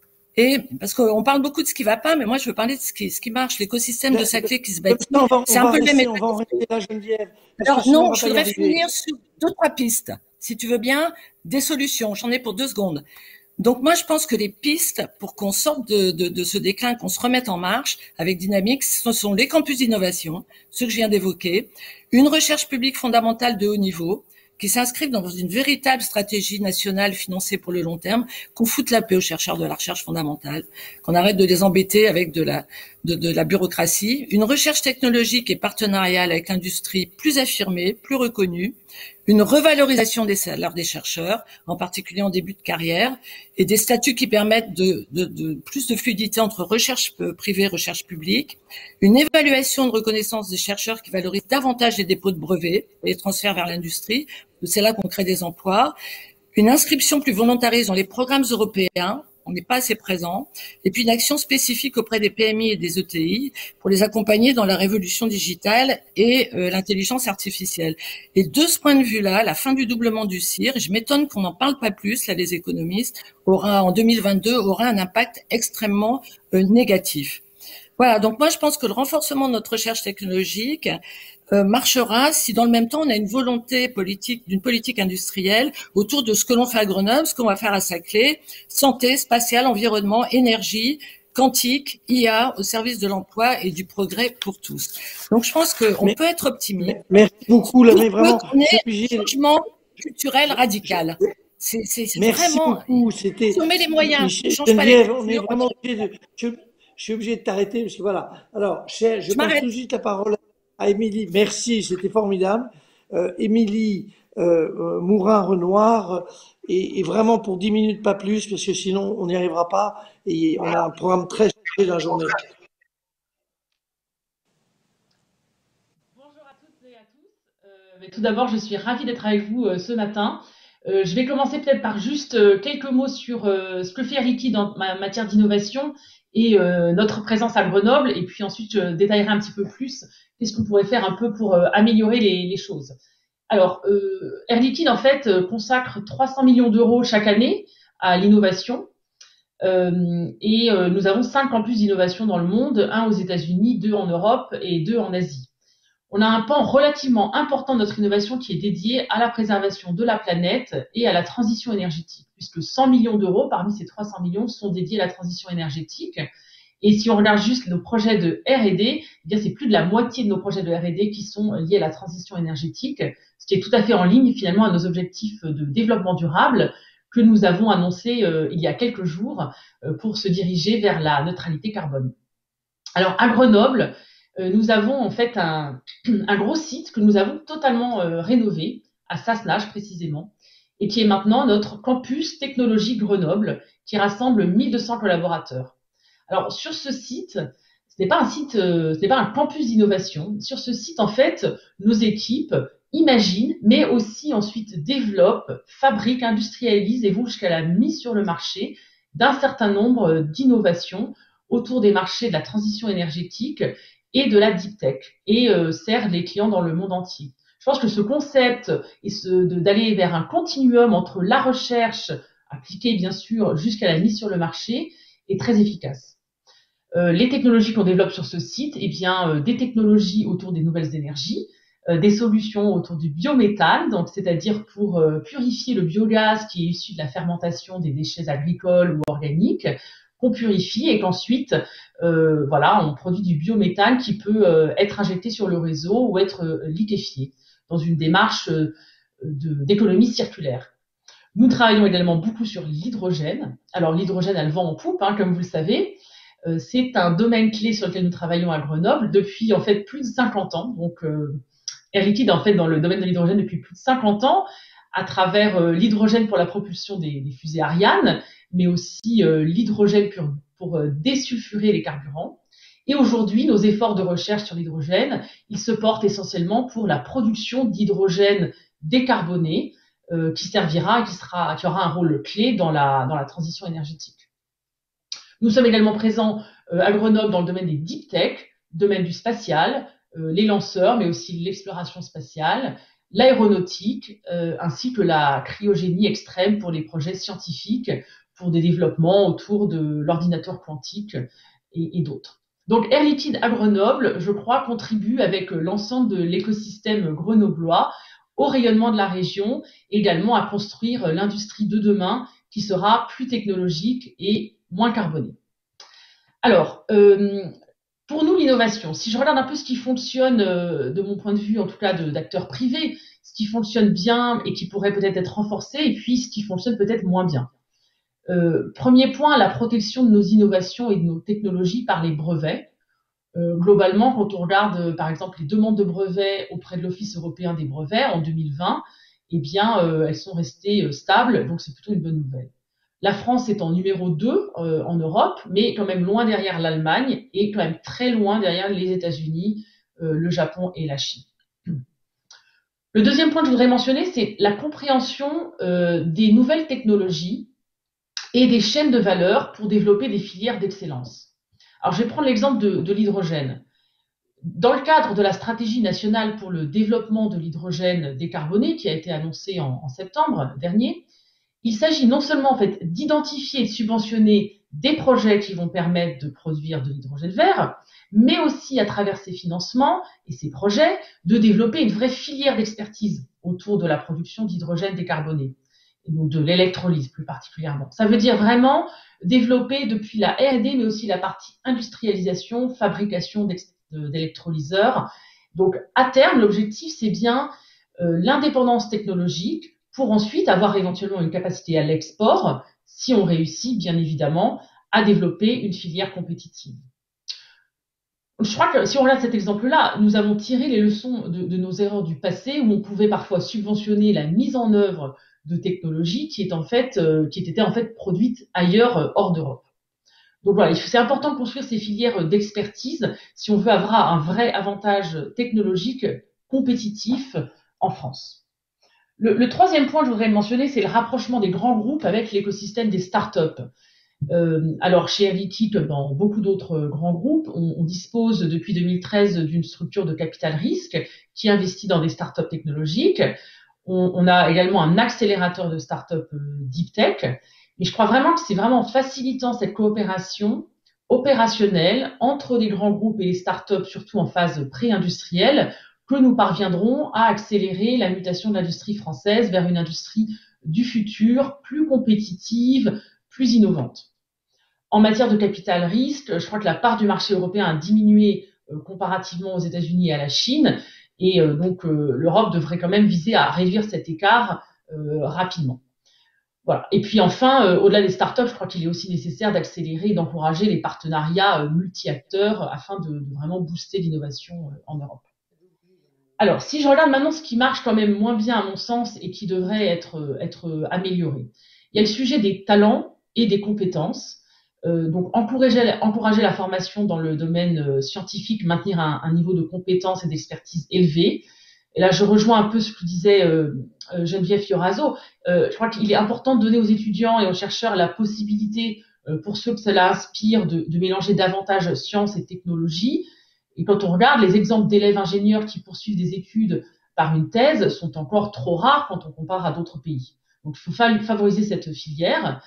Et parce qu'on parle beaucoup de ce qui va pas, mais moi je veux parler de ce qui marche, l'écosystème de Saclay qui se bâtit. C'est un peu le même. On va en rester là, Geneviève. Alors non, je voudrais finir sur 2-3 pistes, si tu veux bien, des solutions. J'en ai pour 2 secondes. Donc moi je pense que les pistes pour qu'on sorte de ce déclin, qu'on se remette en marche avec dynamique, ce sont les campus d'innovation, ceux que je viens d'évoquer, une recherche publique fondamentale de haut niveau, qui s'inscrivent dans une véritable stratégie nationale financée pour le long terme, qu'on foute la paix aux chercheurs de la recherche fondamentale, qu'on arrête de les embêter avec de la bureaucratie, une recherche technologique et partenariale avec l'industrie plus affirmée, plus reconnue, une revalorisation des salaires des chercheurs, en particulier en début de carrière, et des statuts qui permettent de plus de fluidité entre recherche privée et recherche publique, une évaluation de reconnaissance des chercheurs qui valorise davantage les dépôts de brevets et les transferts vers l'industrie. C'est là qu'on crée des emplois. Une inscription plus volontariste dans les programmes européens, on n'est pas assez présent. Et puis une action spécifique auprès des PMI et des ETI pour les accompagner dans la révolution digitale et l'intelligence artificielle. Et de ce point de vue-là, la fin du doublement du CIR, je m'étonne qu'on n'en parle pas plus, là les économistes, en 2022 aura un impact extrêmement négatif. Voilà, donc moi je pense que le renforcement de notre recherche technologique marchera si dans le même temps on a une volonté politique, d'une politique industrielle autour de ce que l'on fait à Grenoble, ce qu'on va faire à Saclay, santé, spatiale, environnement, énergie, quantique, IA au service de l'emploi et du progrès pour tous. Donc je pense qu'on peut être optimiste. Merci beaucoup, là, mais vraiment. On est un changement culturel radical. C'est vraiment. Beaucoup. C'était. Si on met les moyens, Geneviève, on est vraiment obligé de. Je suis obligé de t'arrêter parce que voilà. Alors, je passe tout de suite la parole à Émilie. Merci, c'était formidable. Émilie Mourin-Renoir, et vraiment pour 10 minutes, pas plus, parce que sinon on n'y arrivera pas. Et on a un programme très chargé dans la journée. Bonjour à toutes et à tous. Tout d'abord, je suis ravie d'être avec vous ce matin. Je vais commencer peut-être par juste quelques mots sur ce que fait Air Liquide en matière d'innovation et notre présence à Grenoble. Et puis ensuite, je détaillerai un petit peu plus qu'est-ce qu'on pourrait faire un peu pour améliorer les choses. Alors, Air Liquide, en fait, consacre 300 millions d'euros chaque année à l'innovation. Et nous avons 5 campus d'innovation dans le monde, un aux États-Unis, 2 en Europe et 2 en Asie. On a un pan relativement important de notre innovation qui est dédié à la préservation de la planète et à la transition énergétique, puisque 100 millions d'euros parmi ces 300 millions sont dédiés à la transition énergétique. Et si on regarde juste nos projets de R&D, eh bien c'est plus de la moitié de nos projets de R&D qui sont liés à la transition énergétique, ce qui est tout à fait en ligne finalement à nos objectifs de développement durable que nous avons annoncés il y a quelques jours pour se diriger vers la neutralité carbone. Alors à Grenoble, nous avons en fait un gros site que nous avons totalement rénové, à Sassenage précisément, et qui est maintenant notre campus technologique Grenoble, qui rassemble 1200 collaborateurs. Alors sur ce site, ce n'est pas un campus d'innovation. Sur ce site, en fait, nos équipes imaginent, mais aussi ensuite développent, fabriquent, industrialisent et vont jusqu'à la mise sur le marché d'un certain nombre d'innovations autour des marchés de la transition énergétique et de la deep tech, et sert les clients dans le monde entier. Je pense que ce concept d'aller vers un continuum entre la recherche, appliquée bien sûr jusqu'à la mise sur le marché, est très efficace. Les technologies qu'on développe sur ce site, eh bien, des technologies autour des nouvelles énergies, des solutions autour du biométhane, donc c'est-à-dire pour purifier le biogaz qui est issu de la fermentation des déchets agricoles ou organiques, qu'on purifie et qu'ensuite, voilà, on produit du biométhane qui peut être injecté sur le réseau ou être liquéfié dans une démarche d'économie circulaire. Nous travaillons également beaucoup sur l'hydrogène. Alors l'hydrogène a le vent en poupe, hein, comme vous le savez. C'est un domaine clé sur lequel nous travaillons à Grenoble depuis en fait plus de 50 ans. Donc Air Liquide est en fait dans le domaine de l'hydrogène depuis plus de 50 ans à travers l'hydrogène pour la propulsion des fusées Ariane, mais aussi l'hydrogène pour désulfurer les carburants. Et aujourd'hui, nos efforts de recherche sur l'hydrogène, ils se portent essentiellement pour la production d'hydrogène décarboné qui servira, qui aura un rôle clé dans la transition énergétique. Nous sommes également présents à Grenoble dans le domaine des deep tech, domaine du spatial, les lanceurs, mais aussi l'exploration spatiale, l'aéronautique, ainsi que la cryogénie extrême pour les projets scientifiques, pour des développements autour de l'ordinateur quantique et d'autres. Donc Air Liquide à Grenoble, je crois, contribue avec l'ensemble de l'écosystème grenoblois au rayonnement de la région, également à construire l'industrie de demain qui sera plus technologique et moins carbonée. Alors, pour nous, l'innovation, si je regarde un peu ce qui fonctionne, de mon point de vue, en tout cas d'acteurs privés, ce qui fonctionne bien et qui pourrait peut-être être renforcé, et puis ce qui fonctionne peut-être moins bien. Premier point, la protection de nos innovations et de nos technologies par les brevets. Globalement, quand on regarde, par exemple, les demandes de brevets auprès de l'Office européen des brevets en 2020, eh bien, elles sont restées stables, donc c'est plutôt une bonne nouvelle. La France est en numéro 2 en Europe, mais quand même loin derrière l'Allemagne et quand même très loin derrière les États-Unis, le Japon et la Chine. Le deuxième point que je voudrais mentionner, c'est la compréhension des nouvelles technologies et des chaînes de valeur pour développer des filières d'excellence. Alors, je vais prendre l'exemple de l'hydrogène. Dans le cadre de la stratégie nationale pour le développement de l'hydrogène décarboné qui a été annoncée en septembre dernier, il s'agit non seulement en fait d'identifier et de subventionner des projets qui vont permettre de produire de l'hydrogène vert, mais aussi à travers ces financements et ces projets de développer une vraie filière d'expertise autour de la production d'hydrogène décarboné et donc de l'électrolyse plus particulièrement. Ça veut dire vraiment développer depuis la R&D mais aussi la partie industrialisation, fabrication d'électrolyseurs. Donc à terme, l'objectif c'est bien l'indépendance technologique pour ensuite avoir éventuellement une capacité à l'export, si on réussit bien évidemment à développer une filière compétitive. Je crois que si on regarde cet exemple-là, nous avons tiré les leçons de nos erreurs du passé où on pouvait parfois subventionner la mise en œuvre de technologies qui étaient en fait produites ailleurs hors d'Europe. Donc voilà, c'est important de construire ces filières d'expertise si on veut avoir un vrai avantage technologique compétitif en France. Le troisième point que je voudrais mentionner, c'est le rapprochement des grands groupes avec l'écosystème des startups. Alors, chez Air Liquide, comme dans beaucoup d'autres grands groupes, on dispose depuis 2013 d'une structure de capital risque qui investit dans des startups technologiques. On a également un accélérateur de startups deep tech. Mais je crois vraiment que c'est vraiment en facilitant cette coopération opérationnelle entre les grands groupes et les startups, surtout en phase pré-industrielle, que nous parviendrons à accélérer la mutation de l'industrie française vers une industrie du futur, plus compétitive, plus innovante. En matière de capital risque, je crois que la part du marché européen a diminué comparativement aux États-Unis et à la Chine, et donc l'Europe devrait quand même viser à réduire cet écart rapidement. Voilà. Et puis enfin, au-delà des startups, je crois qu'il est aussi nécessaire d'accélérer et d'encourager les partenariats multi-acteurs afin de vraiment booster l'innovation en Europe. Alors, si je regarde maintenant ce qui marche quand même moins bien à mon sens et qui devrait être amélioré, il y a le sujet des talents et des compétences. Donc, encourager la formation dans le domaine scientifique, maintenir un niveau de compétence et d'expertise élevé. Et là, je rejoins un peu ce que disait Geneviève Fioraso. Je crois qu'il est important de donner aux étudiants et aux chercheurs la possibilité, pour ceux que cela inspire, de mélanger davantage sciences et technologie. Et quand on regarde les exemples d'élèves ingénieurs qui poursuivent des études par une thèse sont encore trop rares quand on compare à d'autres pays. Donc, il faut favoriser cette filière.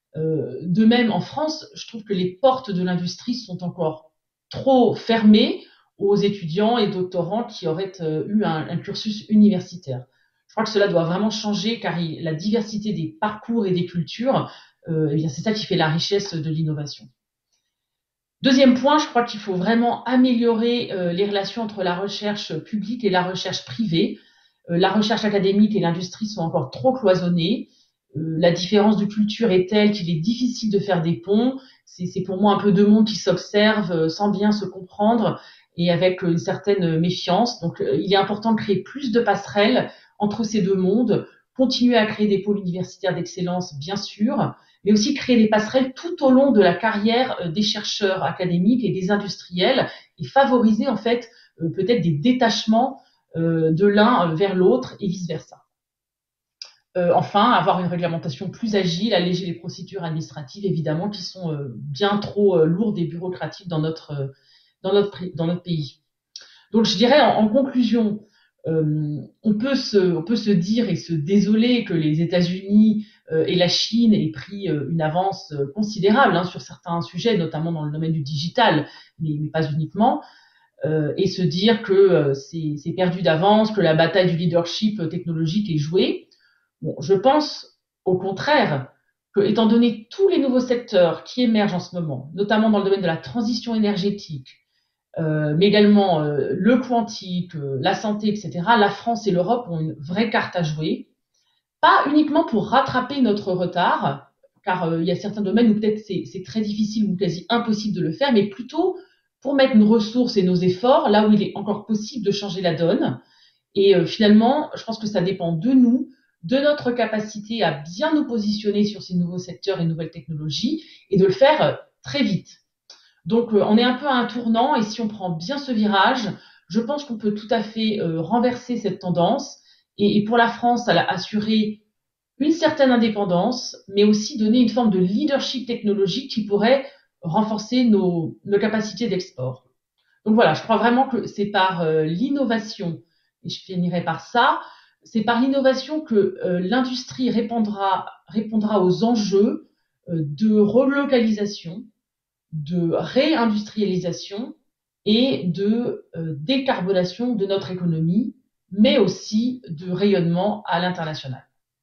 De même, en France, je trouve que les portes de l'industrie sont encore trop fermées aux étudiants et doctorants qui auraient eu un cursus universitaire. Je crois que cela doit vraiment changer car la diversité des parcours et des cultures, eh bien, c'est ça qui fait la richesse de l'innovation. Deuxième point, je crois qu'il faut vraiment améliorer les relations entre la recherche publique et la recherche privée. La recherche académique et l'industrie sont encore trop cloisonnées. La différence de culture est telle qu'il est difficile de faire des ponts. C'est pour moi un peu deux mondes qui s'observent sans bien se comprendre et avec une certaine méfiance. Donc, il est important de créer plus de passerelles entre ces deux mondes, continuer à créer des pôles universitaires d'excellence, bien sûr, mais aussi créer des passerelles tout au long de la carrière des chercheurs académiques et des industriels et favoriser en fait peut-être des détachements de l'un vers l'autre et vice-versa. Enfin, avoir une réglementation plus agile, alléger les procédures administratives, évidemment, qui sont bien trop lourdes et bureaucratiques dans notre pays. Donc, je dirais en conclusion, on peut se dire et se désoler que les États-Unis et la Chine aient pris une avance considérable sur certains sujets, notamment dans le domaine du digital, mais pas uniquement, et se dire que c'est perdu d'avance, que la bataille du leadership technologique est jouée. Bon, je pense au contraire que, étant donné tous les nouveaux secteurs qui émergent en ce moment, notamment dans le domaine de la transition énergétique, mais également le quantique, la santé, etc., la France et l'Europe ont une vraie carte à jouer, pas uniquement pour rattraper notre retard, car il y a certains domaines où peut-être c'est très difficile ou quasi impossible de le faire, mais plutôt pour mettre nos ressources et nos efforts là où il est encore possible de changer la donne. Et finalement, je pense que ça dépend de nous, de notre capacité à bien nous positionner sur ces nouveaux secteurs et nouvelles technologies, et de le faire très vite. Donc, on est un peu à un tournant, et si on prend bien ce virage, je pense qu'on peut tout à fait renverser cette tendance, et pour la France, assurer une certaine indépendance, mais aussi donner une forme de leadership technologique qui pourrait renforcer nos capacités d'export. Donc voilà, je crois vraiment que c'est par l'innovation, et je finirai par ça, c'est par l'innovation que l'industrie répondra aux enjeux de relocalisation, de réindustrialisation et de décarbonation de notre économie, mais aussi de rayonnement à l'international.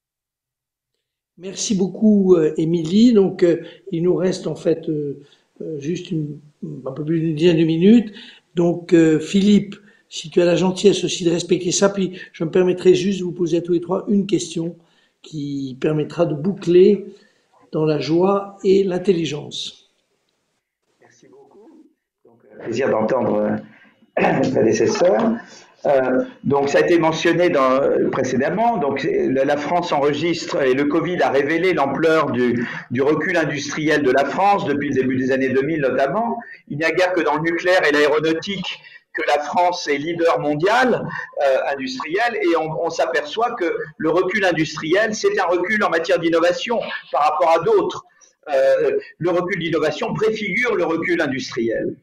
Merci beaucoup, Émilie. Donc, il nous reste en fait juste un peu plus d'une dizaine de minutes. Donc, Philippe, si tu as la gentillesse aussi de respecter ça, puis je me permettrai juste de vous poser à tous les trois une question qui permettra de boucler dans la joie et l'intelligence. Merci beaucoup. Donc, plaisir d'entendre mes prédécesseurs. Donc, ça a été mentionné précédemment. Donc, la France enregistre, et le Covid a révélé l'ampleur du recul industriel de la France depuis le début des années 2000 notamment. Il n'y a guère que dans le nucléaire et l'aéronautique que la France est leader mondial industriel, et on s'aperçoit que le recul industriel, c'est un recul en matière d'innovation par rapport à d'autres. Le recul d'innovation préfigure le recul industriel.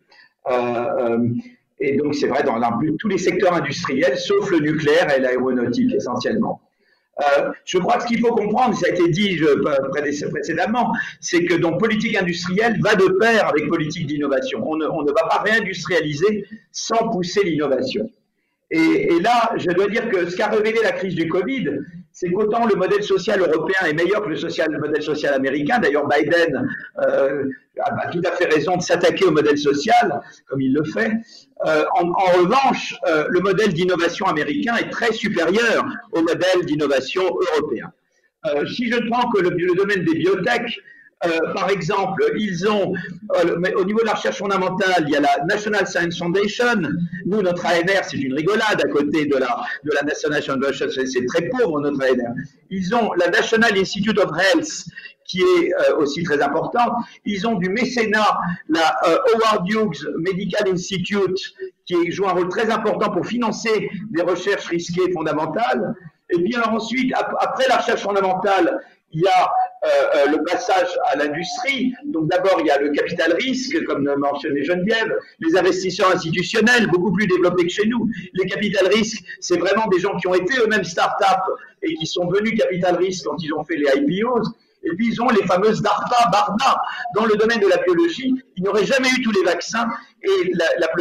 Et donc, c'est vrai dans tous les secteurs industriels, sauf le nucléaire et l'aéronautique, essentiellement. Je crois que ce qu'il faut comprendre, ça a été dit précédemment, c'est que donc politique industrielle va de pair avec politique d'innovation. On ne va pas réindustrialiser sans pousser l'innovation. Et là, je dois dire que ce qu'a révélé la crise du Covid, c'est qu'autant le modèle social européen est meilleur que le modèle social américain. D'ailleurs, Biden a tout à fait raison de s'attaquer au modèle social, comme il le fait. En revanche, le modèle d'innovation américain est très supérieur au modèle d'innovation européen. Si je prends que le domaine des biotech, par exemple, ils ont, au niveau de la recherche fondamentale, il y a la National Science Foundation. Nous, notre ANR, c'est une rigolade à côté de la National Science Foundation, c'est très pauvre notre ANR. Ils ont la National Institute of Health, qui est aussi très importante. Ils ont du mécénat, la Howard Hughes Medical Institute, qui joue un rôle très important pour financer des recherches risquées fondamentales. Et bien ensuite, après la recherche fondamentale, il y a le passage à l'industrie. Donc d'abord, il y a le capital risque, comme le mentionnait Geneviève, les investisseurs institutionnels, beaucoup plus développés que chez nous. Les capital risque, c'est vraiment des gens qui ont été eux-mêmes start-up et qui sont venus capital risque quand ils ont fait les IPOs. Et puis ils ont les fameuses DARPA, BARDA. Dans le domaine de la biologie, il n'y aurait jamais eu tous les vaccins et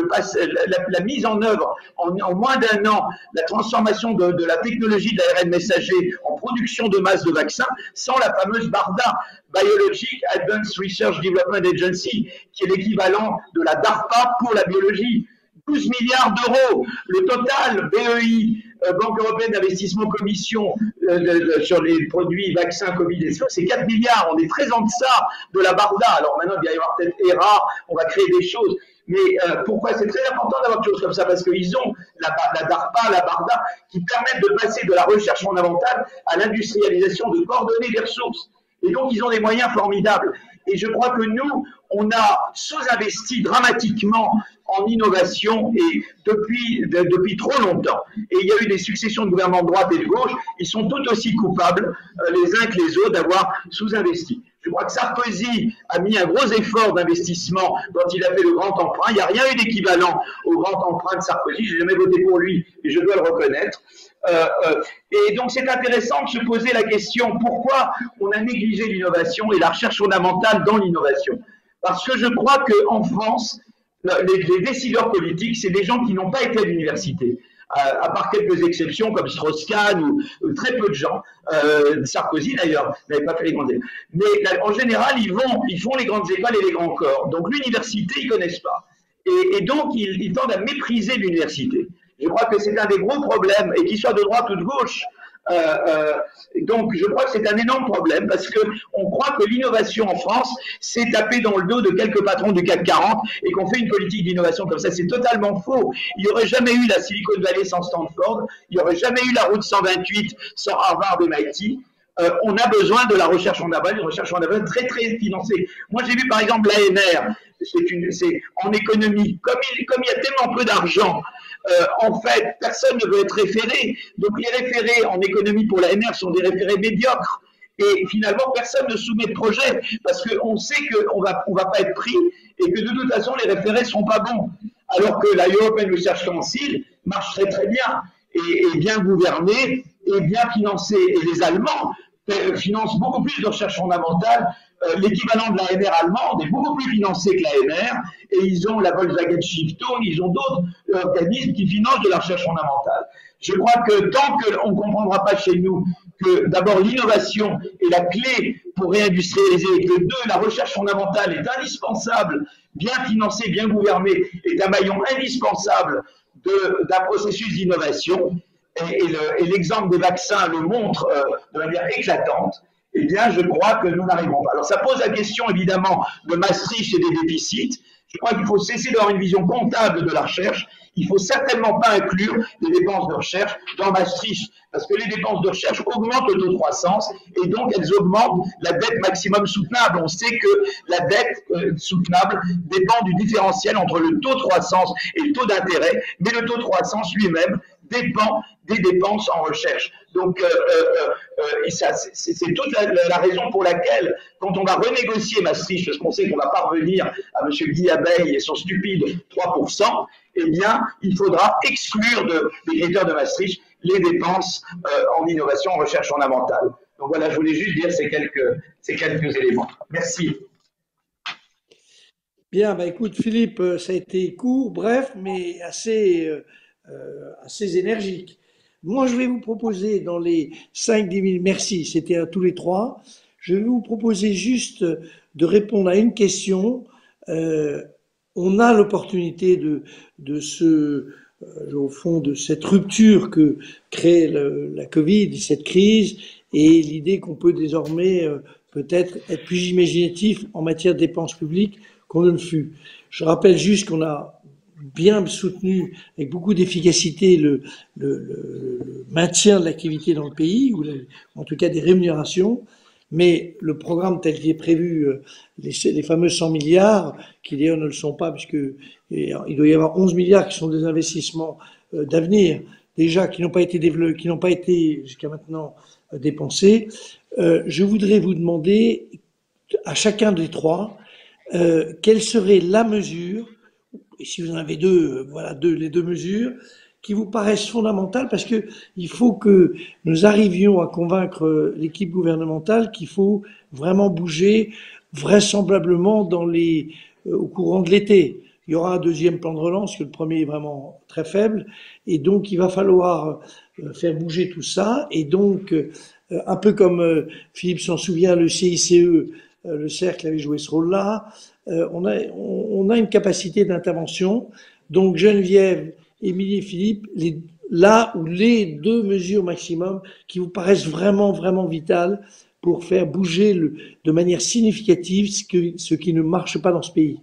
la mise en œuvre en moins d'un an, la transformation de la technologie de l'ARN messager en production de masse de vaccins, sans la fameuse BARDA, Biologic Advanced Research Development Agency, qui est l'équivalent de la DARPA pour la biologie. 12 milliards d'euros, le total BEI, Banque européenne d'investissement commission sur les produits vaccins Covid, c'est 4 milliards, on est très en deçà de la BARDA. Alors maintenant, il va y avoir peut-être ERA, on va créer des choses, mais pourquoi c'est très important d'avoir des choses comme ça? Parce qu'ils ont la DARPA, la BARDA, qui permettent de passer de la recherche fondamentale à l'industrialisation, de coordonner des ressources. Et donc, ils ont des moyens formidables. Et je crois que nous, on a sous-investi dramatiquement en innovation et depuis trop longtemps. Et il y a eu des successions de gouvernements de droite et de gauche, ils sont tout aussi coupables les uns que les autres d'avoir sous-investi. Je crois que Sarkozy a mis un gros effort d'investissement quand il a fait le grand emprunt. Il n'y a rien eu d'équivalent au grand emprunt de Sarkozy. Je n'ai jamais voté pour lui, et je dois le reconnaître. Et donc c'est intéressant de se poser la question pourquoi on a négligé l'innovation et la recherche fondamentale dans l'innovation. Parce que je crois qu'en France, les décideurs politiques, c'est des gens qui n'ont pas été à l'université. À part quelques exceptions comme Strauss-Kahn ou très peu de gens. Sarkozy d'ailleurs n'avait pas fait les grandes écoles. Mais en général, ils font les grandes écoles et les grands corps. Donc l'université, ils connaissent pas. Et donc ils tendent à mépriser l'université. Je crois que c'est un des gros problèmes, et qu'il soit de droite ou de gauche. Donc je crois que c'est un énorme problème parce qu'on croit que l'innovation en France s'est tapé dans le dos de quelques patrons du CAC 40 et qu'on fait une politique d'innovation comme ça. C'est totalement faux. Il n'y aurait jamais eu la Silicon Valley sans Stanford, il n'y aurait jamais eu la route 128 sans Harvard et MIT. On a besoin de la recherche fondamentale, une recherche fondamentale très très financée. Moi j'ai vu par exemple l'ANR, c'est en économie, comme il y a tellement peu d'argent, en fait, personne ne veut être référé. Donc les référés en économie pour l'ANR sont des référés médiocres. Et finalement, personne ne soumet de projet parce qu'on sait qu'on va pas être pris et que de toute façon, les référés ne seront pas bons. Alors que la European Research Council marche très très bien et bien gouvernée et bien financée. Et les Allemands financent beaucoup plus de recherche fondamentale. L'équivalent de l'ANR allemande est beaucoup plus financé que l'ANR et ils ont la Volkswagen Stiftung, ils ont d'autres organismes qui financent de la recherche fondamentale. Je crois que tant qu'on ne comprendra pas chez nous que d'abord l'innovation est la clé pour réindustrialiser et que la recherche fondamentale est indispensable, bien financée, bien gouvernée, est un maillon indispensable d'un processus d'innovation et l'exemple des vaccins le montre de manière éclatante. Eh bien, je crois que nous n'arriverons pas. Alors, ça pose la question, évidemment, de Maastricht et des déficits. Je crois qu'il faut cesser d'avoir une vision comptable de la recherche. Il ne faut certainement pas inclure les dépenses de recherche dans Maastricht, parce que les dépenses de recherche augmentent le taux de croissance et donc elles augmentent la dette maximum soutenable. On sait que la dette soutenable dépend du différentiel entre le taux de croissance et le taux d'intérêt, mais le taux de croissance lui-même dépend des dépenses en recherche. Donc, c'est toute la raison pour laquelle, quand on va renégocier Maastricht, parce qu'on sait qu'on ne va pas revenir à M. Guy Abeille et son stupide 3%, eh bien, il faudra exclure des critères de Maastricht les dépenses en innovation, en recherche fondamentale. Donc voilà, je voulais juste dire ces quelques éléments. Merci. Bien, bah écoute Philippe, ça a été court, bref, mais assez énergique. Moi, je vais vous proposer dans les 5-10 minutes, merci, c'était à tous les trois, je vais vous proposer juste de répondre à une question. On a l'opportunité au fond, de cette rupture que crée la Covid, cette crise, et l'idée qu'on peut désormais peut-être être plus imaginatif en matière de dépenses publiques qu'on ne le fut. Je rappelle juste qu'on a bien soutenu avec beaucoup d'efficacité le maintien de l'activité dans le pays, ou en tout cas des rémunérations, mais le programme tel qu'il est prévu, les fameux 100 milliards, qui d'ailleurs ne le sont pas, puisque il doit y avoir 11 milliards qui sont des investissements d'avenir, déjà qui n'ont pas été développés, qui n'ont pas été jusqu'à maintenant dépensés. Je voudrais vous demander à chacun des trois quelle serait la mesure, et si vous en avez deux, voilà les deux mesures, qui vous paraissent fondamentales parce que il faut que nous arrivions à convaincre l'équipe gouvernementale qu'il faut vraiment bouger vraisemblablement au courant de l'été. Il y aura un deuxième plan de relance, que le premier est vraiment très faible, et donc il va falloir faire bouger tout ça. Et donc, un peu comme Philippe s'en souvient, le CICE, le cercle avait joué ce rôle-là. On a une capacité d'intervention. Donc Geneviève, Émilie et Philippe, là où les deux mesures maximum qui vous paraissent vraiment, vraiment vitales pour faire bouger de manière significative ce qui ne marche pas dans ce pays.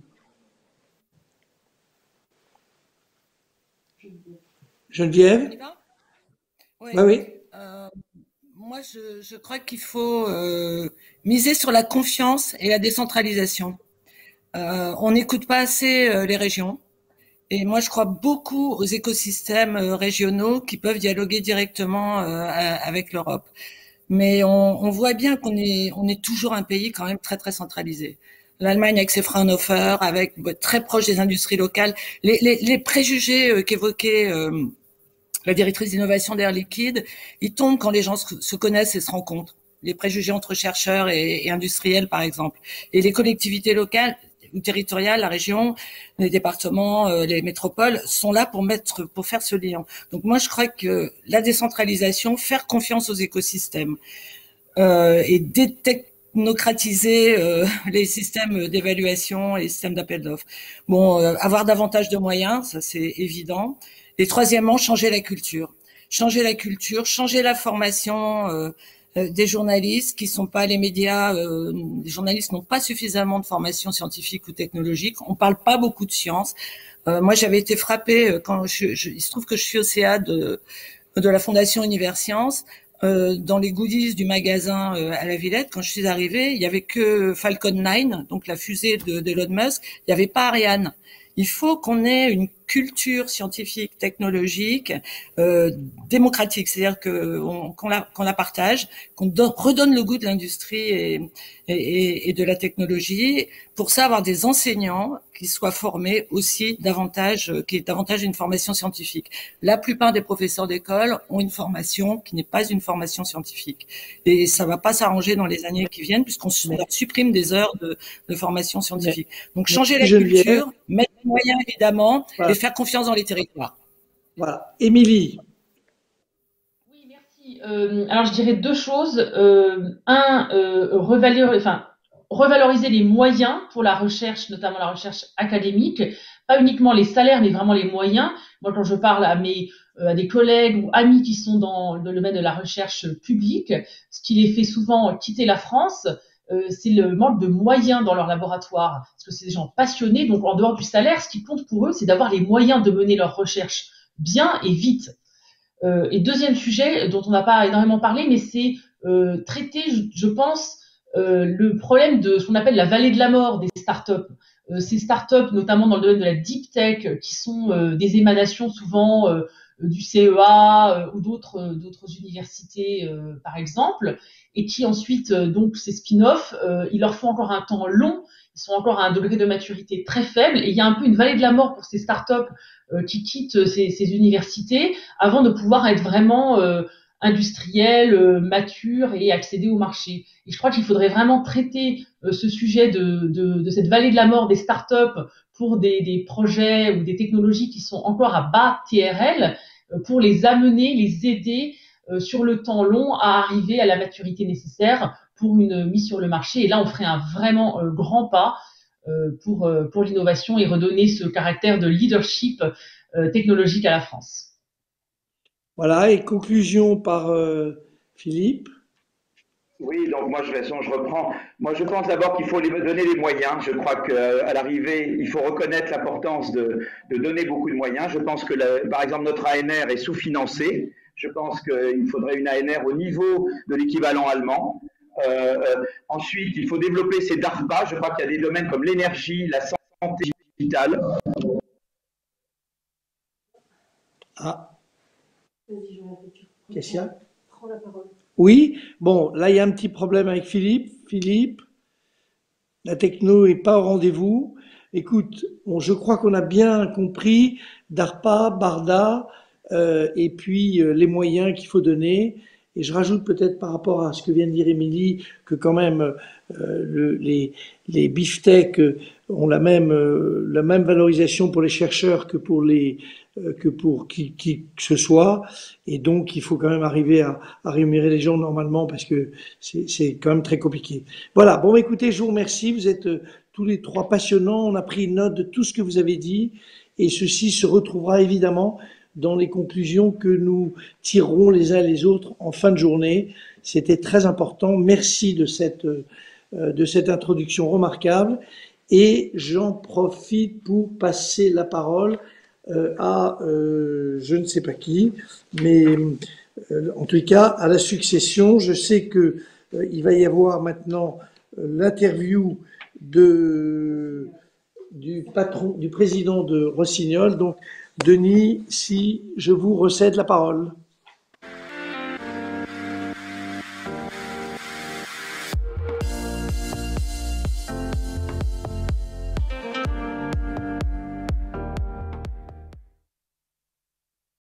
Geneviève? Oui. Ah oui. Moi, je crois qu'il faut miser sur la confiance et la décentralisation. On n'écoute pas assez les régions. Et moi, je crois beaucoup aux écosystèmes régionaux qui peuvent dialoguer directement avec l'Europe. Mais on voit bien qu'on est toujours un pays quand même très, très centralisé. L'Allemagne avec ses Fraunhofer, très proche des industries locales. Les préjugés qu'évoquait la directrice d'innovation d'Air Liquide, ils tombent quand les gens se connaissent et se rencontrent. Les préjugés entre chercheurs et industriels, par exemple. Et les collectivités locales ou territoriales, la région, les départements, les métropoles sont là pour faire ce lien. Donc moi, je crois que la décentralisation, faire confiance aux écosystèmes et détechnocratiser les systèmes d'évaluation et les systèmes d'appel d'offres. Bon, avoir davantage de moyens, ça c'est évident. Et troisièmement, changer la culture. Changer la culture, changer la formation des journalistes qui sont pas les médias. Les journalistes n'ont pas suffisamment de formation scientifique ou technologique. On parle pas beaucoup de science. Moi, j'avais été frappée quand il se trouve que je suis au CA de la Fondation Universcience. Dans les goodies du magasin à la Villette, quand je suis arrivée, il y avait que Falcon 9, donc la fusée d'Elon Musk. Il y avait pas Ariane. Il faut qu'on ait une culture scientifique, technologique, démocratique, c'est-à-dire qu'on la partage, qu'on redonne le goût de l'industrie et de la technologie. Pour ça, avoir des enseignants qui soient formés aussi qui aient davantage une formation scientifique. La plupart des professeurs d'école ont une formation qui n'est pas une formation scientifique. Et ça va pas s'arranger dans les années qui viennent puisqu'on supprime des heures de formation scientifique. Donc, changer la culture, mettre des moyens, évidemment, et faire confiance dans les territoires. Voilà. Émilie. Oui, merci. Alors, je dirais deux choses. Revaloriser les moyens pour la recherche, notamment la recherche académique, pas uniquement les salaires, mais vraiment les moyens. Moi, quand je parle à des collègues ou amis qui sont dans le domaine de la recherche publique, ce qui les fait souvent quitter la France, c'est le manque de moyens dans leur laboratoire, parce que c'est des gens passionnés, donc en dehors du salaire, ce qui compte pour eux, c'est d'avoir les moyens de mener leur recherche bien et vite. Et deuxième sujet dont on n'a pas énormément parlé, mais c'est traiter, je pense, le problème de ce qu'on appelle la vallée de la mort des startups. Ces startups, notamment dans le domaine de la deep tech, qui sont des émanations souvent du CEA ou d'autres universités, par exemple, et qui ensuite, donc ces spin-offs, il leur faut encore un temps long, ils sont encore à un degré de maturité très faible, et il y a un peu une vallée de la mort pour ces startups qui quittent ces universités avant de pouvoir être vraiment industriels, matures et accéder au marché. Et je crois qu'il faudrait vraiment traiter ce sujet de cette vallée de la mort des startups pour des projets ou des technologies qui sont encore à bas TRL, pour les amener, les aider sur le temps long à arriver à la maturité nécessaire pour une mise sur le marché. Et là, on ferait un vraiment grand pas pour l'innovation et redonner ce caractère de leadership technologique à la France. Voilà, et conclusion par Philippe. Oui, donc moi je reprends. Moi je pense d'abord qu'il faut donner les moyens. Je crois qu'à l'arrivée, il faut reconnaître l'importance de donner beaucoup de moyens. Je pense que par exemple notre ANR est sous-financé. Je pense qu'il faudrait une ANR au niveau de l'équivalent allemand. Ensuite, il faut développer ces DARPA. Je crois qu'il y a des domaines comme l'énergie, la santé digitale. Ah. Qu'est-ce qu'il y a ? Prends la parole. Oui, bon, là il y a un petit problème avec Philippe. Philippe, la techno est pas au rendez-vous. Écoute, bon, je crois qu'on a bien compris, DARPA, BARDA, et puis les moyens qu'il faut donner. Et je rajoute peut-être par rapport à ce que vient de dire Émilie, que quand même les beefsteaks ont la même valorisation pour les chercheurs que pour qui que ce soit. Et donc, il faut quand même arriver à rémunérer les gens normalement parce que c'est quand même très compliqué. Voilà. Bon, écoutez, je vous remercie. Vous êtes tous les trois passionnants. On a pris note de tout ce que vous avez dit et ceci se retrouvera évidemment dans les conclusions que nous tirerons les uns les autres en fin de journée. C'était très important. Merci de cette introduction remarquable. Et j'en profite pour passer la parole à je ne sais pas qui, mais en tout cas à la succession. Je sais que il va y avoir maintenant l'interview du président de Rossignol. Donc, Denis, si je vous recède la parole.